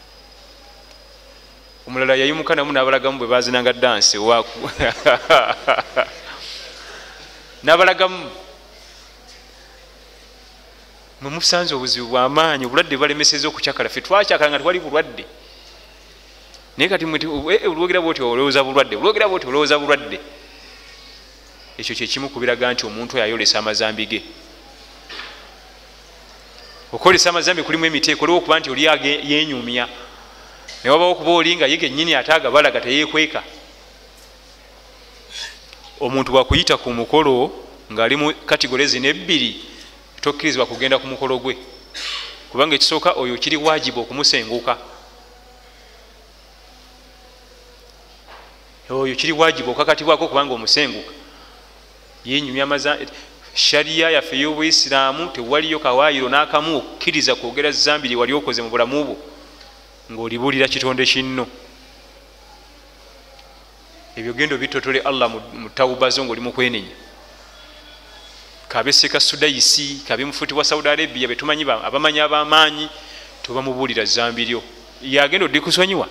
S1: Omulala yayimuka namu n'abalagamu bwe bazinanga dansi waaku n'abalagamu. Mwe musanze obuzibu bw'amaanyi, obulwadde balemeseza okukyakala. Ffe twakyakala nga twali bulwadde. Naye kati olwogera bwoti olowooza bulwadde, olwogera bwoti olowooza bulwadde. Ekyo kyekimu kubiraga nti omuntu oyo ayolesa amazambi ge. Okolesa amazambi kulimu emiteeko oliwo okuba nti oli yenyumya. Ne wabawo okuba oli nga ye gennyini ate agabalaga teyeekweka. Omuntu bwakuyita ku mukolo ng'ali mu kategori zino ebbiri tokkirizibwa kugenda ku mukolo gwe kubanga ekisooka oyo kiri wajibu okumusenguka. Oyo kiri wajibu okakatibwako kubanga omusenguka. Yenyumya amazambi. Sharia yaffe y'Obuisiraamu tewaliyo kawaayiro n'akamu okkiriza kwogera zambi lye wali okoze mu bulamu bwo ng'olibuulira kitonde kinno. Ebyo gendo bitotole Allah mu tawuba zo ng'oli mu kwenenya. Kabe Seka Sudaisi, kabe mufuti wa Saudi Arabia betumanyi abamanyi ab'amaanyi tubamubuulira zambi lyo. Yagenda oddi kusonyiwa.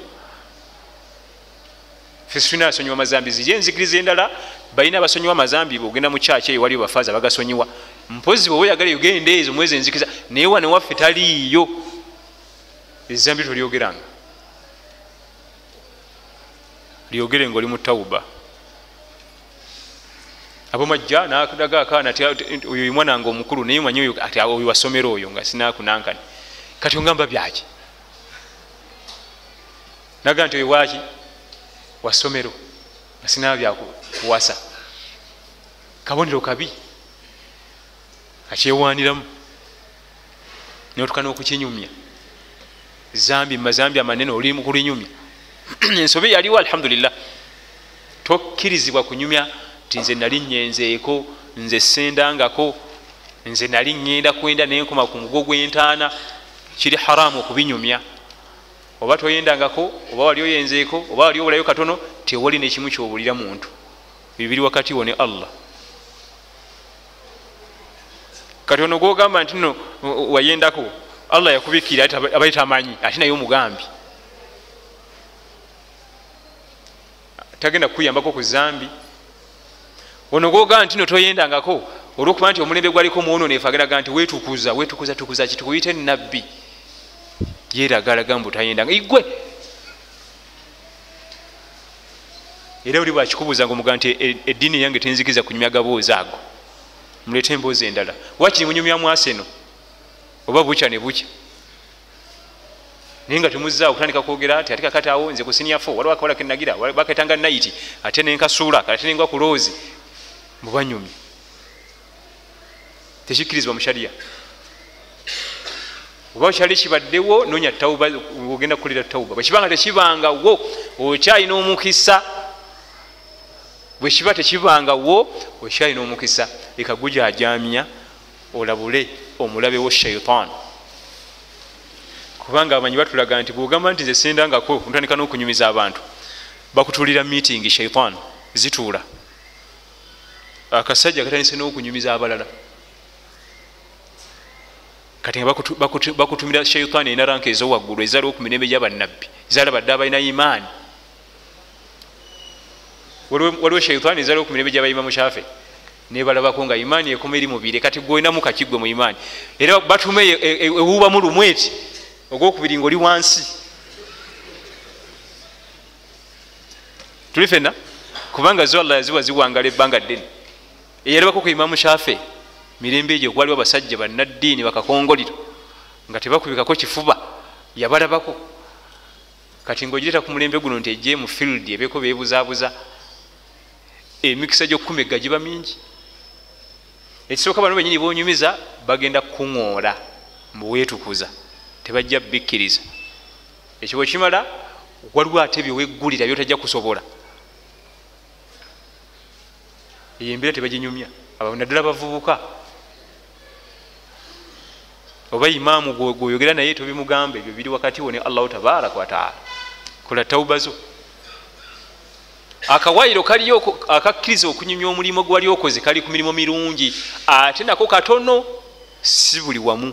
S1: Fesuna asonyiwa amazambi zije nzikiriza endala balina abasonyiwa amazambi bw'ogenda mu kyaki eyo waliyo bafaaza bagasonyiwa. Mpozi bwe oyagala yogenda ezo mwezi nzikiriza naye wane waffe taliiyo. Ezambi tolyogeranga. Lyogere ng'oli mu tawuba. Abomajja n'adaga akaana ati oyo mwana nga omukulu naye manyi oyo ati oyo wasomero oyo nga sinaakunankani. Kati ongamba byaki? Naga nti oyo waaki? Wasomero nga sinaba byakuwasa. Kabonero kabi akyewaaniramu n'otukana okukinyumya. Zambi mazambi amanene oli mu kulinyumya. Ensobe yaliwo alhamdulillah. Tokkirizibwa kunyumya nti nze nali nyenzeeko, nze sendangako, nze nali ngenda kwenda nenkoma ku mugo gw'entaana. Kiri haramu okubinyumya. Oba toyendangako, oba wali oyenzeeko, oba wali obulayo katono, tewali n'ekimu ky'obulira muntu. Bibiri wakati wo ne Allah. Kati ono gw'ogamba nti nno wayendako Allah yakubikira abaali tamanyi ate naye omugambi. Tagenda kukuyambako ku zambi. Ono gw'ogamba nti nno toyendangako olw'okuba nti omulembe gwaliko muwononeefu ageraga nti weetukuza kitukuyite nabbi. Yeragalaga mbu tayendanga igwe. Era oli bwakikubuuza ngaomuga nti eddiini yange tenzikiriza kunyumya gaboozi ago, muleete emboozi endala. Wakiri munyumya mwaseno oba bukya ne bukya naye nga temuzaawo kutandika kwogera ati ate kakati awo nze kusinia fo waliwo akawola kenagira baketanga nayiti ate nenkasuula ate nengwa ku loozi mubanyumye. Tekikkirizibwa mu sharia. Oba kyali kibaddewo nonya tawuba ogenda kukolera tawuba. Bwe kibanga tekibangawo okyalina omukisa. Bwe kiba tekibangawo okyalina omukisa. Leka gujaajamya olabule omulabewo shaitan. Kubanga abamanyi batulaga nti bw'ogamba nti nze sendangako ntandika n'okunyumiza abantu bakutulira meeting shaitan zituula. Akasajja katandise n'okunyumiza abalala. Kati bakutumira shaitani ina ranka ezowaggulu ezaliwo ku mirembe gy'abannabbi ezalabadde abalina imaani. Waliwo shaitani ezaliwo ku mirembe gy'abayimamu Shafi nebalabako nga imaani ekoma eri mubiri kati gwolinamu kakiggwe mu imaani. Era batume ewuubamu lumweti ogwokubiri ngaoli wansi. Tuli fenna kubanga zo Allah yaziwa ziwangala ebbanga ddene. Eyalabako ku Imamu Shafi mirembe egyo gwaliwo abasajja bannaddiini bakakongoliro nga tebakubikako kifuba, yabalabako. Kati ng'ogireta ku mulembe guno nti ejje mu field ebeeko beebuzaabuza, emikisa gy'okukumegga giba mingi. Ekisooka bano bennyini boonyumiza bagenda kukuŋoola mbuweetukuza, tebajja bikkiriza. Ekyo bwe kimala waliwo ate byeweggulira byotajja kusobola. Eyo embeera tebaginyumya. Abo naddala bavubuka oba imaamu gwoyogera naye tobimugamba, ebyo biri wakati wo ne Allahu tabaraka wa taala. Kola tawuba zo. Akawairo kaliyo akakkiriza okunyumya omulimu gwali okoze kali ku mirimu mirungi, ate nako katono, si buli wamu.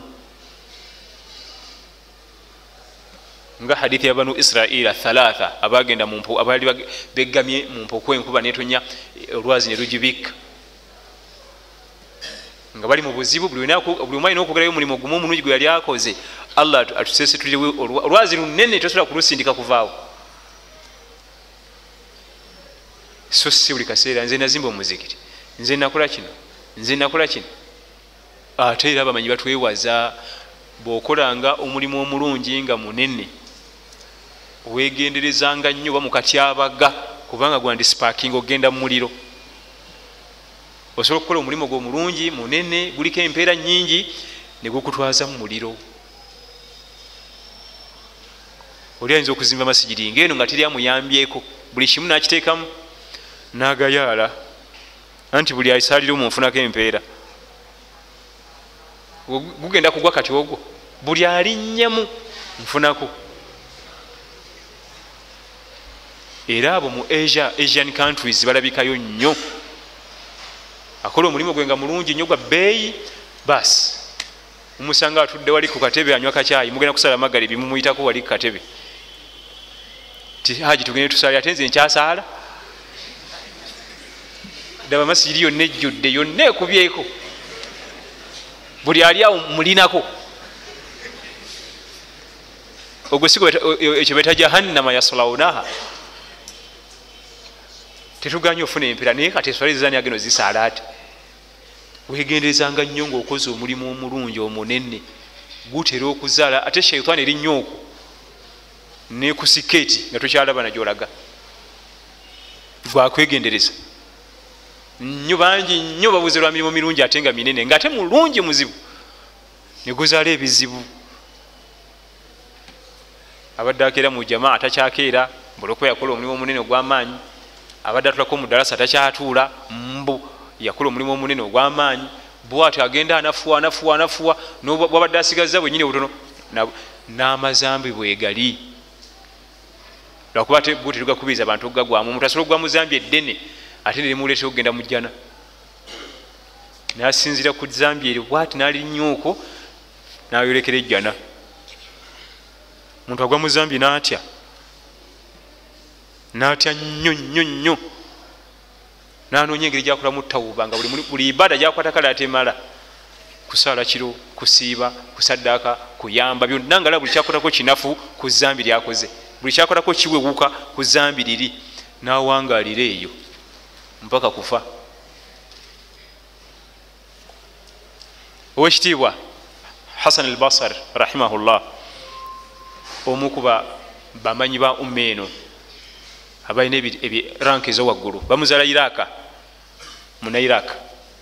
S1: Nga hadithi ya Banu Israila thalatha abagenda abali begamye mu mpoko enkuba netonya olwazi ne rujibika nga bali mu buzibu, buli omu alina okugerayo omulimu gumu omulungi gwe yali akoze. Allah atusese tuliwe olwazi lunene tosobola kulusindika kuvaawo. So si buli kaseera nze nazimba omuzikiti, nze nakola kino, nze nakola kino. Ate era abamanyi batwewaza bw'okolanga omulimu omulungi nga munene weegenderezanga nnyo oba mukatyabaga kubanga gwandi sparking ogenda mu muliro. Osobola okukola omulimu gwo mulungi munene guliko empeera nnyingi ne gukutwaza mu muliro. Oli ayinza okuzimba masigiri ng'eno nga teri amuyambyeko, buli kimu n'akiteekamu n'agayaala anti buli ayisalira omunfunako empeera. Gugenda kugwa kati ogwo buli alinnyamu nfunako. Era abo mu Asian countries balabikayo nnyo. Akola omulimu gwe nga mulungi nnyo gwa bbeeyi, basi umusanga atudde wali ku katebe anywa kacyayi, mugenda kusala magalibi mumuyitako wali ku katebe ti haji tugende tusala, ate nze nkyasaala. Daba masigiri yonna ejjudde, yonna ekubyeko, buli ali awo mulinako. Ogwo sigo ekyo beta jahannama yaslawunaha. Tetuganye ofuna empeera naye kati eswalizani ageno zisaala ate. Weegenderezanga nnyo ng'okoze omulimu omulungi omunene gutera okuzaala ate shaitaani eri nnyo okwo ne ku sikeeti nga tokyalaba na gy'olaga. Gwakwegendereza nnyo, bangi nnyo babuze lwa mirimu mirungi ate nga minene ng'ate mulungi muzibu ne guzaala ebizibu. Abadde akeera mu jamaa takyakeera mbuloko yakola omulimu omunene ogw'amaanyi. Abadde atulako mu ddalasa takyatuula mbu yakola omulimu omunene ogw'amaanyi. Bw'atyo agenda anafuwa bw'abadde asigazza bwennyini butono n'amazambi bwegali. Lwakuba bwe tetugakubiriza abantu okugagwamu. Omuntu asobola okugwa mu zambi eddene ate ne limuleetera okugenda mu jjana. N'asinzira ku zambi eryo bw'ati n'alinnyo okwo n'ayolekera ejjana. Omuntu agwa mu zambi n'atya nnyo nanoonya engeri gyakolamu tawuba nga buli ibada gyakwata kale atemala. Kusaala kiro, kusiiba, kusaddaaka, kuyamba, byonna ngala buli kyakolako kinafu ku zambi lyakoze, buli kyakolako kiwewuka ku zambi liri, n'awangaalira eyo mpaka kufa. Owekitiibwa Hasan al-Basri rahimahullah, omu ku bamanyi ba umma eno abalina rank ezowaggulu, bamuzaala Iraka, muna Iraka.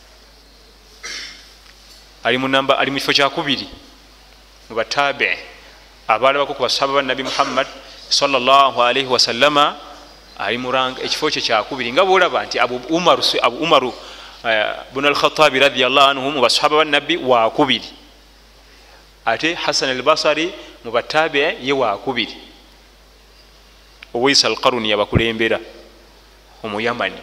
S1: Ali mu kifo kyakubiri mu batabi abalabako ku basahaba ba Nabi Muhammad sallallahu alaihi wasallama. Ali mu rank ekifo kye kyakubiri nga bwolaba nti Abu Umaru bin al-Khattabi radiyallahu anhu mu basahaba ba Nabi wakubiri, ate Hasan al-Basri mu batabi ye wakubiri. Uwais al-Qarni yabakulembera omuyamani.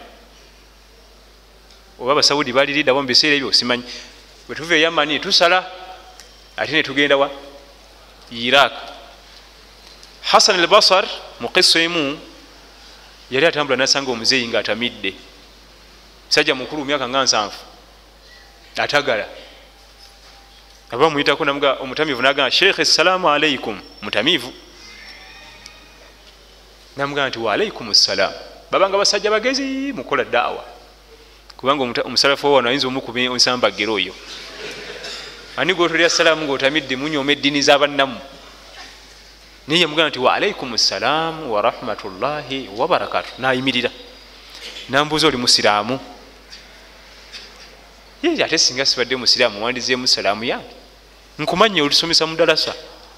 S1: Oba Abasaudi balirida bo mu biseera ebyo simanyi. Bwe tuva e Yamani tusala ate ne tugenda wa Iraq. Hasan al-Basri mu qissa emu yali atambula n'asanga omuzeeyi ng'atamidde, musajja mukulu myaka nga 7 atagala. aba muyitako namuga omutamivu nagamba sheikh assalamu alaikum mutamivu namuga nti wa alaikum assalam babanga basajja bagezi mukola daawa kubanga omusalafu wano ayinza omukuba ensambagero oyo ani gotolya assalamu ngaotamidde munyoma eddiini z'abannamu naye yamugamba nti wa alaikum assalam wa rahmatullahi wa barakatu nayimirira nambuuza oli musiraamu ye ate singa sibadde musiraamu wandizeemu salaamu yange nkumanye olisomesa mu dalasa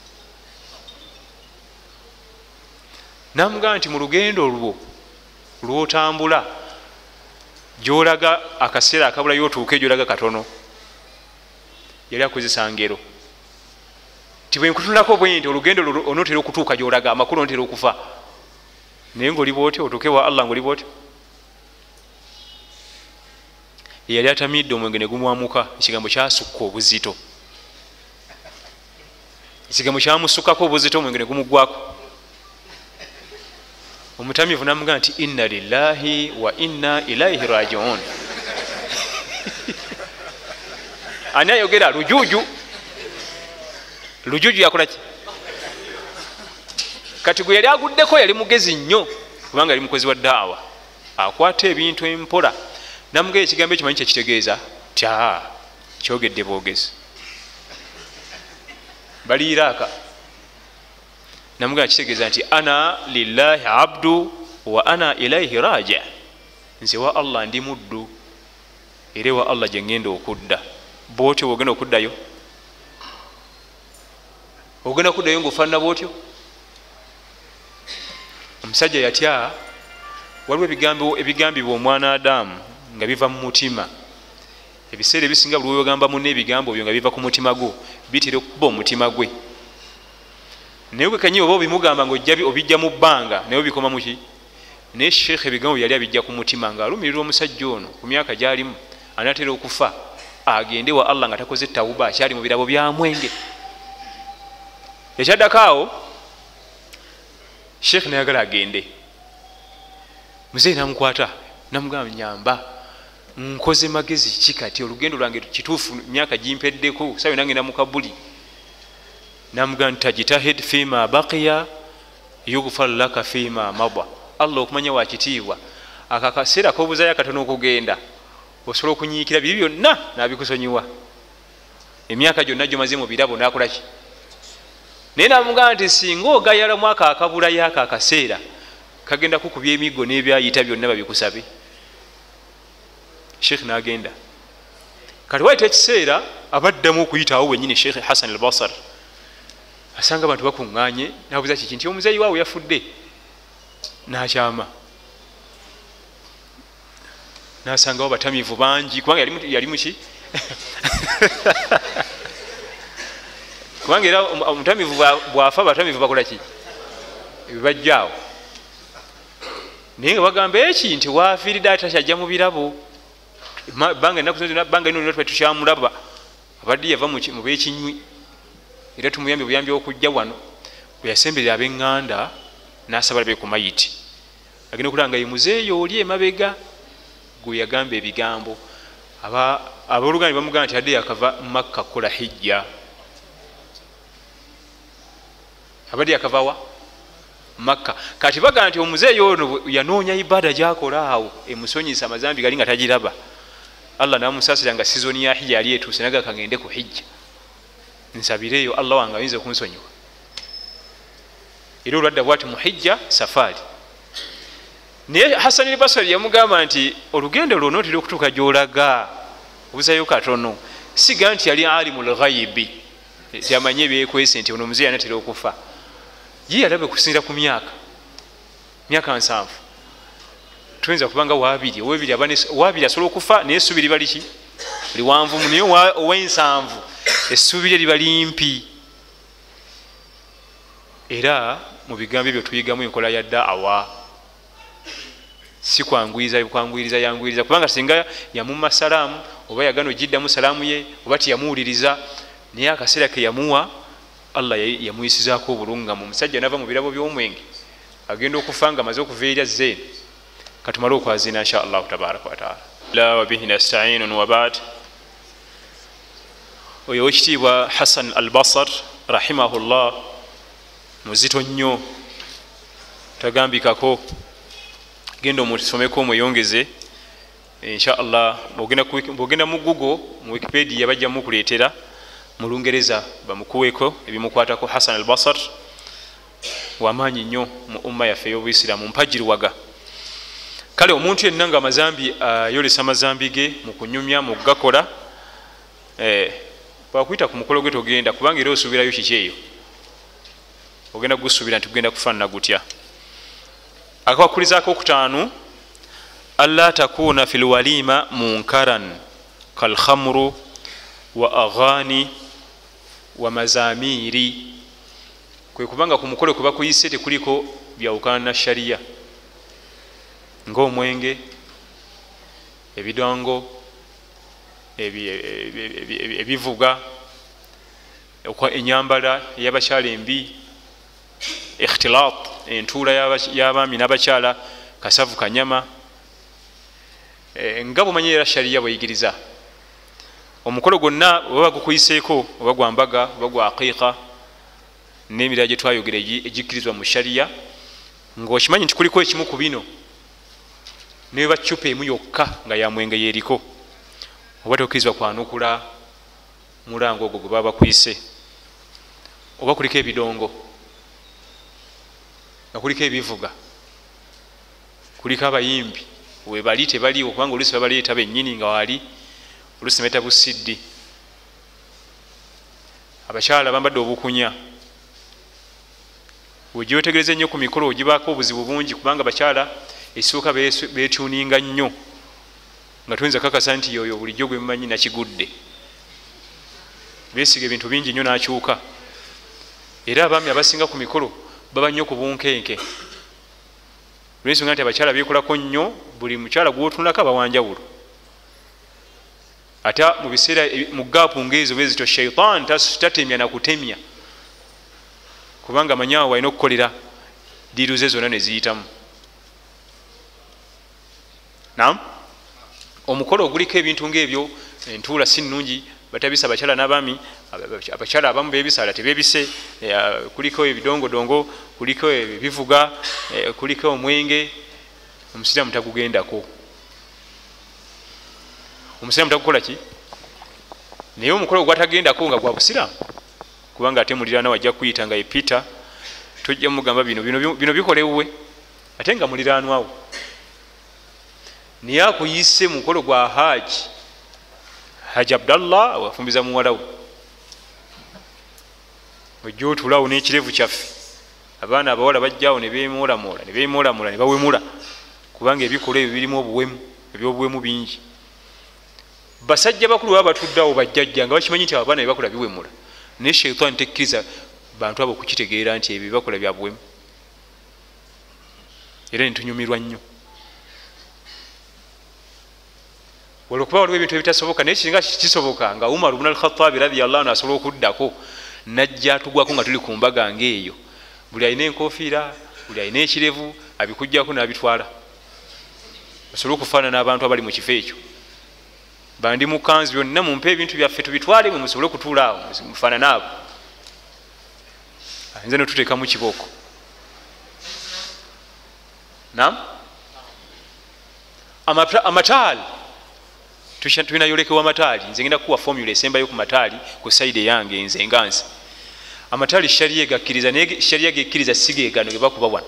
S1: namugamba nti mu lugendo olwo lwotambula gyolaga akaseera akabula yotuuke gyolaga katono yali akozesa ngero ti bwenkutunako bwe nti olugendo onotera okutuuka gyolaga amakulu onotera okufa naye ngaoli bwotyo otuuke wa allah ngaoli bwotyo yali atamidde omwenge ne gumwamuka ekigambo kyasukka obuzito ekigambo kyamusukako obuzito omwenge ne gumugwako omutamivu namugamba nti inna lillahi wa inna ilaihi rajiun ani ayogera lujuju yakolaki kati gwe yali aguddeko yali mugezi nnyo kubanga yali mukozi wa daawa akwata ebintu empola namugamba ekigambo ekimanyi kyekitegeeza tya kyogedde bwogezi bali Iraka namugamba kitegeeza nti ana lillahi abdu wa ana ilaihi raji nze wa allah ndi muddu era wa allah gyengenda okudda bwotyo wogenda okuddayo ogenda kuddayo ngaofaanana bwotyo omusajja yatya waliwo ebigambibwa omwana adamu nga biva mu mutima ebiseera ebisinga buli wegamba munne ebigambo ebyo nga biva ku mutima gwo bitera okuba omutima gwe naye gwekanyi oba obimugamba nga obijja mu bbanga naye obikoma muki naye sheekh ebigambo byali abijja ku mutima nga alumirirwa omusajja ono ku myaka gyalimu anatera okufa agende wa allah nga takoze tawuba akyali mu birabo bya mwenge ekyaddako awo sheekh nayagala agende muzeeyi namukwata namugamba nyamba nkoze magezi ki kati olugendo lwange kituufu myaka gimpeddeko sayo nangenda mu kabuli namugamba tajitahid fima baqiya yughfar laka fima mada allah okumanya wakitiibwa akakaseera kobuzayo akatono okugenda osobola okunyiikira biri byonna nabikusonyiwa emyaka gyonna gyomaze mu birabo nakolaki naye namugamba nti singa ogayalamu ako akabulayo ako akaseera kagenda kukubya emiggo n'ebyayita byonna babikusabe sheikh nagenda kati waita ekiseera abaddamu okuyitawo wenyini sheikh Hassan al-Basri asanga abantu bakuŋŋaanye nabuuza kiki nti omuzeeyi waawe yafudde nakyama nasangawo batamivu bangi kubanga yali muki kubanga era omutamivu bwafa batamivu bakolaki ebibajjaawo naye nga bagamba eki nti wafiiridde ate takyajja mu birabo banga ino tukyamulaba abadde yava mu bekinywi era tumuyambye buyambi okujja wano bweyasemberera ab'eŋŋanda nasaba labe ku mayiti agenda okulanga ye muzeeyi oli emabega gwe yagamba ebigambo abooluganda bamugamba nti adde yakava Makka kukola hijja abadde yakavawa Makka kati bagamba nti omuzeeyi ono yanoonya ibada gyakola awo emusonyisa amazambi gali nga tagiraba allah namusaasira nga sizoni ya hijja yali etuuse naga kagende ku hijja nsabireeyo allah wange ayinza okunsonyiwa era olwadda bwati mu hijja safaari naye Hassan al-Basri yamugamba nti olugendo lwo nootera okutuuka gyolaga obuzayo katono siga nti yali alimul ghaibi tyamanye ebyekwese nti ono omuzeeyi anatera okufa ye yalabe kusinzira ku myaka 7 tuyinza kubanga wabiri asobola okufa naye essuubi liba liki liwanvu naye ow'ensanvu essuubi lye liba limpi era mu bigambo ebyo tuyigamu enkola ya daawa si kwanguyiriza yanguyiriza kubanga singa yamumma salaamu oba yagana ogiddamu salaamu ye oba tiyamuwuliriza naye akaseera ke yamuwa allah yamuyisizaako obulungamu omusajja nava mu birabo by'omwenge agenda okufa nga amaze okuveerya zeeni katumale okwazina insha allahu tabaraka wataala la wabihi nastainu wabad oyo wekitiibwa Hassan al-Basr rahimahullah muzito nnyo tagambikako, genda omusomeko omweyongeze insha Allah. bwogenda mu Google mu Wikipedia bajja mukuleetera mu Lungereza bamukuweko ebimukwatako. Hassan al-Basr wamaanyi nnyo mu umma yaffe ey'Obuisiraamu, mpajirwaga. Kale omuntu yenna nga amazambi ayolesa amazambi ge mu kunyumya mu gakola, bwakuyita ku mukolo gwe togenda, kubanga era osuubirayo kiki eyo, ogenda gusuubira nti gugenda kufaanana gutya. Akawakuliza akokutaano, alla takuuna fil walima munkaran kalkhamru wa aghani wa mazamiri, kwe kubanga ku mukolo kwe bakuyise tekuliko byawukana na sharia ng'omwenge, ebidongo, ebivuga, enyambala y'abakyala embi, ikhtilat, entuula y'abaami n'abakyala, kasavu kanyama, nga bumanyi era sharia bweyigiriza. Omukolo gwonna oba bagukuyiseeko, oba gwa mbaga oba gwa aqiiqa n'emirala gye twayogera egikkirizwa mu sharia, ng'okimanyi nti kuliko ekimu ku bino, ne bacupa emu yokka nga ya mwenge yeeriko, oba tokkirizibwa kwanukula mulango ogwo gwe baba bakuyise, oba kuliko ebidongo, nga kuliko ebivuga, kuliko abayimbi webali tebaliiwo, kubanga oluusi babaleeta bennyini nga wali, oluusi nebaita busiddi, abakyala bambadde obukunya. Wegiwetegereza ennyo ku mikolo ogibaako obuzibu bungi, kubanga abakyala ekisooka betuninga nnyo, nga tuyinza kakasa nti yoyo bulijjo gwe mumanyi nakigudde, beesiga ebintu bingi nnyo n'akyuka. Era abaami abasinga ku mikolo baba nnyo ku bunkenke, olw'ensonga nti abakyala beekolako nnyo, buli mukyala gwotunulako abawanjawulo. Ate mu biseera mu gaapu ng'ezo bezito shaitan tatemya na kutemya, kubanga amanyawo walina okukolera diiru ze zonna ne ziyitamu. Naam, omukolo oguliko ebintu ng'ebyo, entuula si nnungi, batabisa abakyala n'abaami, abakyala abamu beebisala tebeebise, kuliko ebidongodongo, kuliko ebivuga, kuliko omwenge, omusiraamu tagugendako. Omusiraamu tagukola ki? Naye omukolo gwatagendako nga gwa busiraamu, kubanga ate muliraana wajja kuyita nga epita, tojja mugamba bino bikolewwe, ate nga muliraanwawo. Naye akuyise mukolo gwa Haji Abdallah wafumbiza muwalawo, ojja otulawo n'ekirevu kyaffe, abaana abawala bajjawo ne beemoolamoola ne bawemula, kubanga ebikolwa ebyo birimu obuwemu, ebyobuwemu bingi. Basajja bakulu baba batuddawo bajjajja nga bakimanyi nti abaana bebakola biwemula, naye shaitaani tekkiriza bantu abo kukitegeera nti ebyo bibakola bya buwemu, era netunyumirwa nnyo. Olwokuba waliwo ebintu ebitasoboka, naye kiringa kisoboka nga Umar ibn al-Khattab radiyallahu anhu asobola okuddako najja atugwako nga tuli ku mbaga ng'eyo, buli alina enkofiira, buli alina ekirevu, abikuggyako n'abitwala, basobole okufaanana n'abantu abali mu kifo ekyo. Bandi mu kanzu, byonna mumpe ebintu byaffe tubitwale musobole okutuula awo mufaanane abo. Ayinza n'otuteekamu kibooko. Naam, amataali tulina yolekewo amataali. Nze ngenda kuwa formula esembayo ku mataali ku saidi eyange nze nganze. Amataali sharia gakkiriza, naye sharia gekkiriza sigeegano gebakuba wano.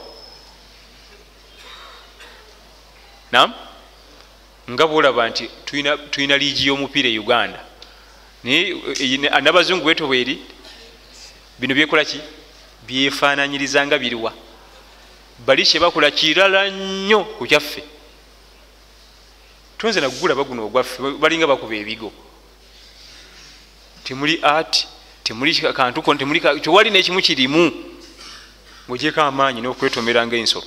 S1: Naam, nga bwolaba nti tulina liigi y'omupiira e Uganda, naye n'abazungu bweto bweri bino byekola ki? Byefaananyiriza nga biriwa. Bali kye bakola kirala nnyo ku kyaffe. Tunze nagugula baguno ogwaffe balinga bakuba ebigo. Temuli art, temuli kantu kon, temuli tewali n'ekimu kirimu ng'ogyeko amaanyi n'okwetomera ng'ensolo.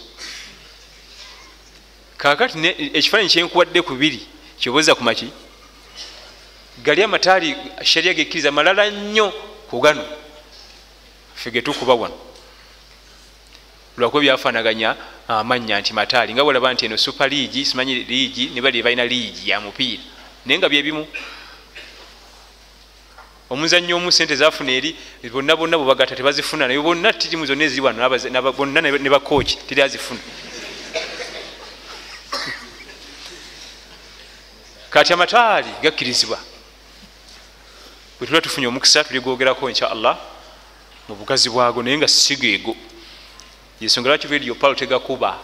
S1: Kaakati ekifaananyi kyenkuwadde ku biri kyoboza ku maki, gali amataali sharia gekkiriza malala nnyo ku gano ffe ge tukuba wano, lwakuba byafaanaganya amannya nti mataali, nga bwolaba nti eno super league, simanyi liigi ne bali balina liigi ya mupiira, naye nga bye bimu. omuzannyo omu sente zafuna eri bonna bonna bwebagata tebazifuna naye bonna tirimu zonna eziri wano bonna ne bakooki teri azifuna. kati amataali gakkirizibwa bwe tuba tufunye omukisa tuligwogerako insha allah mu bugazi bwago naye nga sigeego yensonga lwaki video palo tegakuba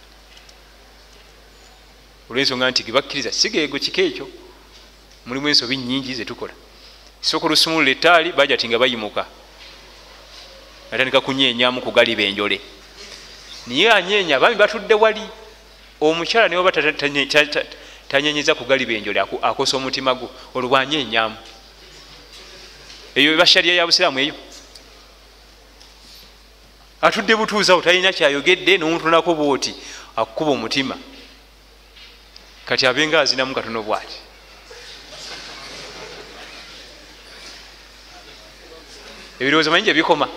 S1: olwensonga nti gebakkiriza sigeego kiko ekyo mulimu ensobi nyingi zetukola. Sooka olusumulula ettaali bajati nga bayimuka atandika kunyenyamu kugaliba enjole niye anyenya abaami batudde wali omukyala niwe baba tanyenyeza kugaliba enjole akosa omutima gwo olwanyenyamu eyo eba shariya ya busiraamu eyo atudde butuuzawo talina kyayogedde nomutunako bwoti akukuba omutima kati abenga azinamu katono bwati. Ebirowoozo manyi gyebikoma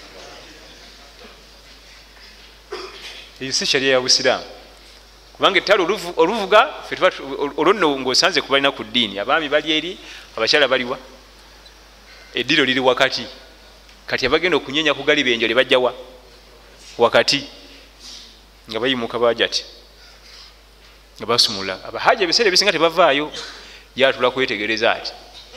S1: eyo si shariya ya busiraamu kubanga ettale oluvuga olwonno ngaosanze kubalina ku ddiini abaami bali eri abakyala baliwa eddiro liri wakati kati abagenda okunyenya kugaliba enjole bajjawa wakati nga bayimuka bajati nga basumula abahaji ebiseera ebisinga tebavaayo yatula kwetegereza ati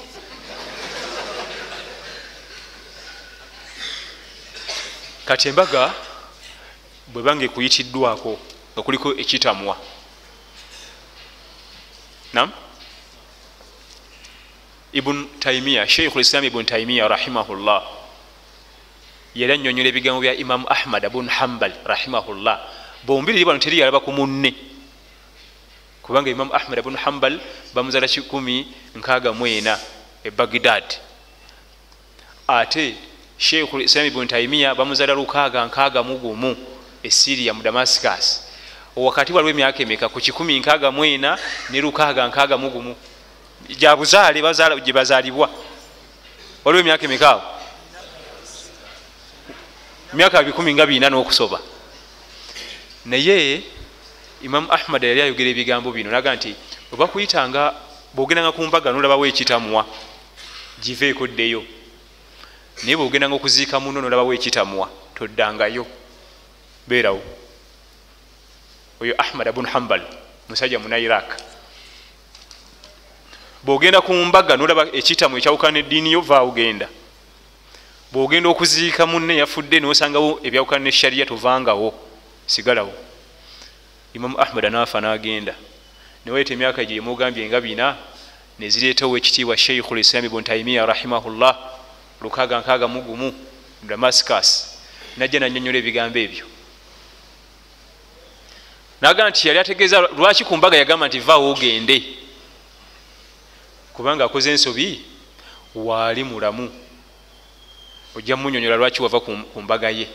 S1: kati embaga bwebanga ekuyitiddwako nga kuliko ekitamwa nam ibn taimiya sheikhul islam ibn taimiya rahimahullah yali annyonnyola ebigambo bya imamu ahmad abun hambal rahimahullah bombi liri bano teri yalaba ku munne kubanga imamu ahmad abun hambal bamuzala 164 e bagdad ate sheikhul islam ibn taimiya bamuzala 661 e Syria mu Damascus wakati waliwo emyaka emeka ku 164 ne 661 jabuzaale gye bazaalibwa waliwo emyaka emeka awo myaka 140 n'okusoba naye imamu ahmad yali ayogera ebigambo bino naga nti webakuyitanga bwogendanga ku mbaga nolabawo ekitamwa giveeko ddeyo naye bwogendanga okuziika muno nolabawo ekitamwa toddangayo beerawo. Oyo ahmad abun hambal musajja muna iraq bwogenda ku mbaga nolaba ekitamwa ekyawukana eddiini yo vaawo genda bwogenda okuziika munne yafudde nosangawo ebyawukana ne shariya tovangawo sigalawo. Imamu ahmad anaafa n'agenda newaita emyaka gye yemugambye nga 4 nezireetawo ekitiibwa sheikhul islam ibn taimiya rahimahullah 661 mu Damascus najja nannyonnyola ebigambo ebyo naga nti yali ategeeza lwaki ku mbaga yagamba nti vaawo ogende kubanga akoze ensobi waali mulamu ojja munyonyola lwaki wava ku mbaga ye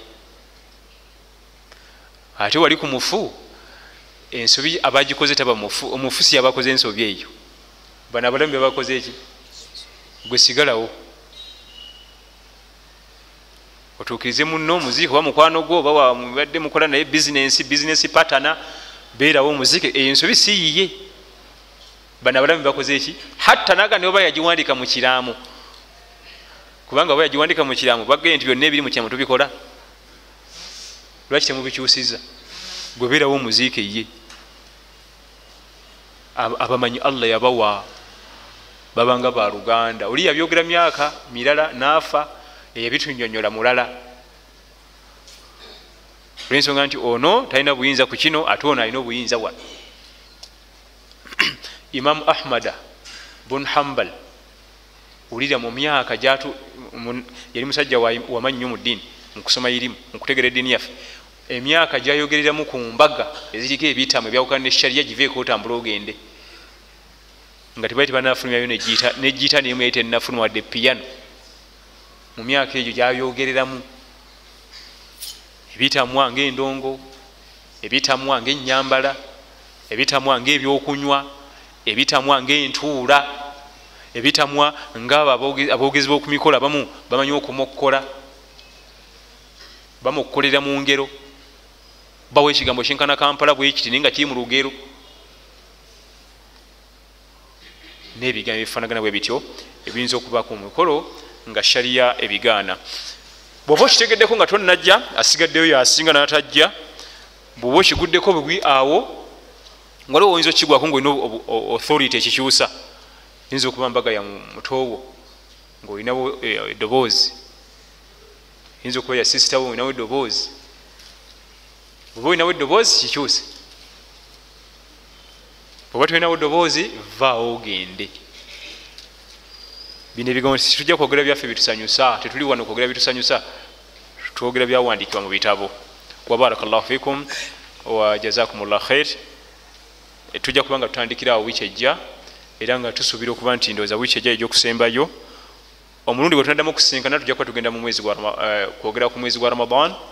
S1: ate wali ku mufu ensobi abagikoze taba mufu omufu si yabakoze ensobi eyo bano abalamu bebakoze eki gwe sigalawo otuukirize munno omuziki oba mukwano gwo oba mubadde mukola naye bizinesi patana beerawo omuziki eyo ensobi si yiye bano abalamu bebakoze eki hatta naga ne oba yagiwandika mu kiraamu kubanga oba yagiwandika mu kiraamu bagee nti byonna ebiri mu kiraamu tubikola lwaki temubikyusiza gwe beerawo omuziki ye abamanyi allah yabawa babanga ba Luganda oli yabyogera myaka mirala naafa eyabitunyonyola mulala olwensonga nti ono talina buyinza ku kino ate ono alina obuyinza wano. Imamu ahmada bun hambal ulira mu myaka yali musajja wamannyo mu ddiini mukusoma irimu mukutegera eddiini yaffe emyaka gyayogereramu ku mbaga eziriko ebitamu ebyawukana ne shariya giveeko otambula ogende nga tebali tebanafulumyayo negiita nemu yali tenafuluma wadde piyano mu myaka egyo gyayogereramu ebitamwa ng'endongo ebitamwa ng'ennyambala ebitamwa ng'ebyokunywa ebitamwa ng'entuula ebitamwa ng'abo aboogezi b'oku mikolo abamu bamanyi okumokkola bamukolera mu ngero bawa ekigambo kyenkana kampala bwekiti naye nga kiri mu lugero n'ebigambo ebifaanagana bwe bityo ebiyinza okuba ku mukolo nga shariya ebigaana. bw'oba okitegeddeko nga tonnajja asigaddeyo yasinga n'atajja, bw'oba okiguddeko bwe awo ngaliwo oyinza okigwako ng'olina authority ekikyusa. yinza okuba mbaga ya mutoowo ng'olinawo eddoboozi, yinza okuba ya sisitawo olinawo eddoboozi. bw'oba olinawo eddoboozi kikyuse, bw'oba tolinawo eddoboozi vaawo ogende. bino ebigambo tujja kwogera byaffe bitusanyusa, tetuli wano kwogera bitusanyusa, twogera byawandiikibwa mu bitabo. wa barakallahu fikum wa jazakumullah khair. tujja kuba nga tutandikira awo wiiki ejja, era nga tusuubira okuba nti ndowooza wiiki ejja egy'okusembayo omulundi gwe tunaddamu okusinkana tujja kuba tugenda mu mwezi kwogera ku mwezi gwa Ramadan.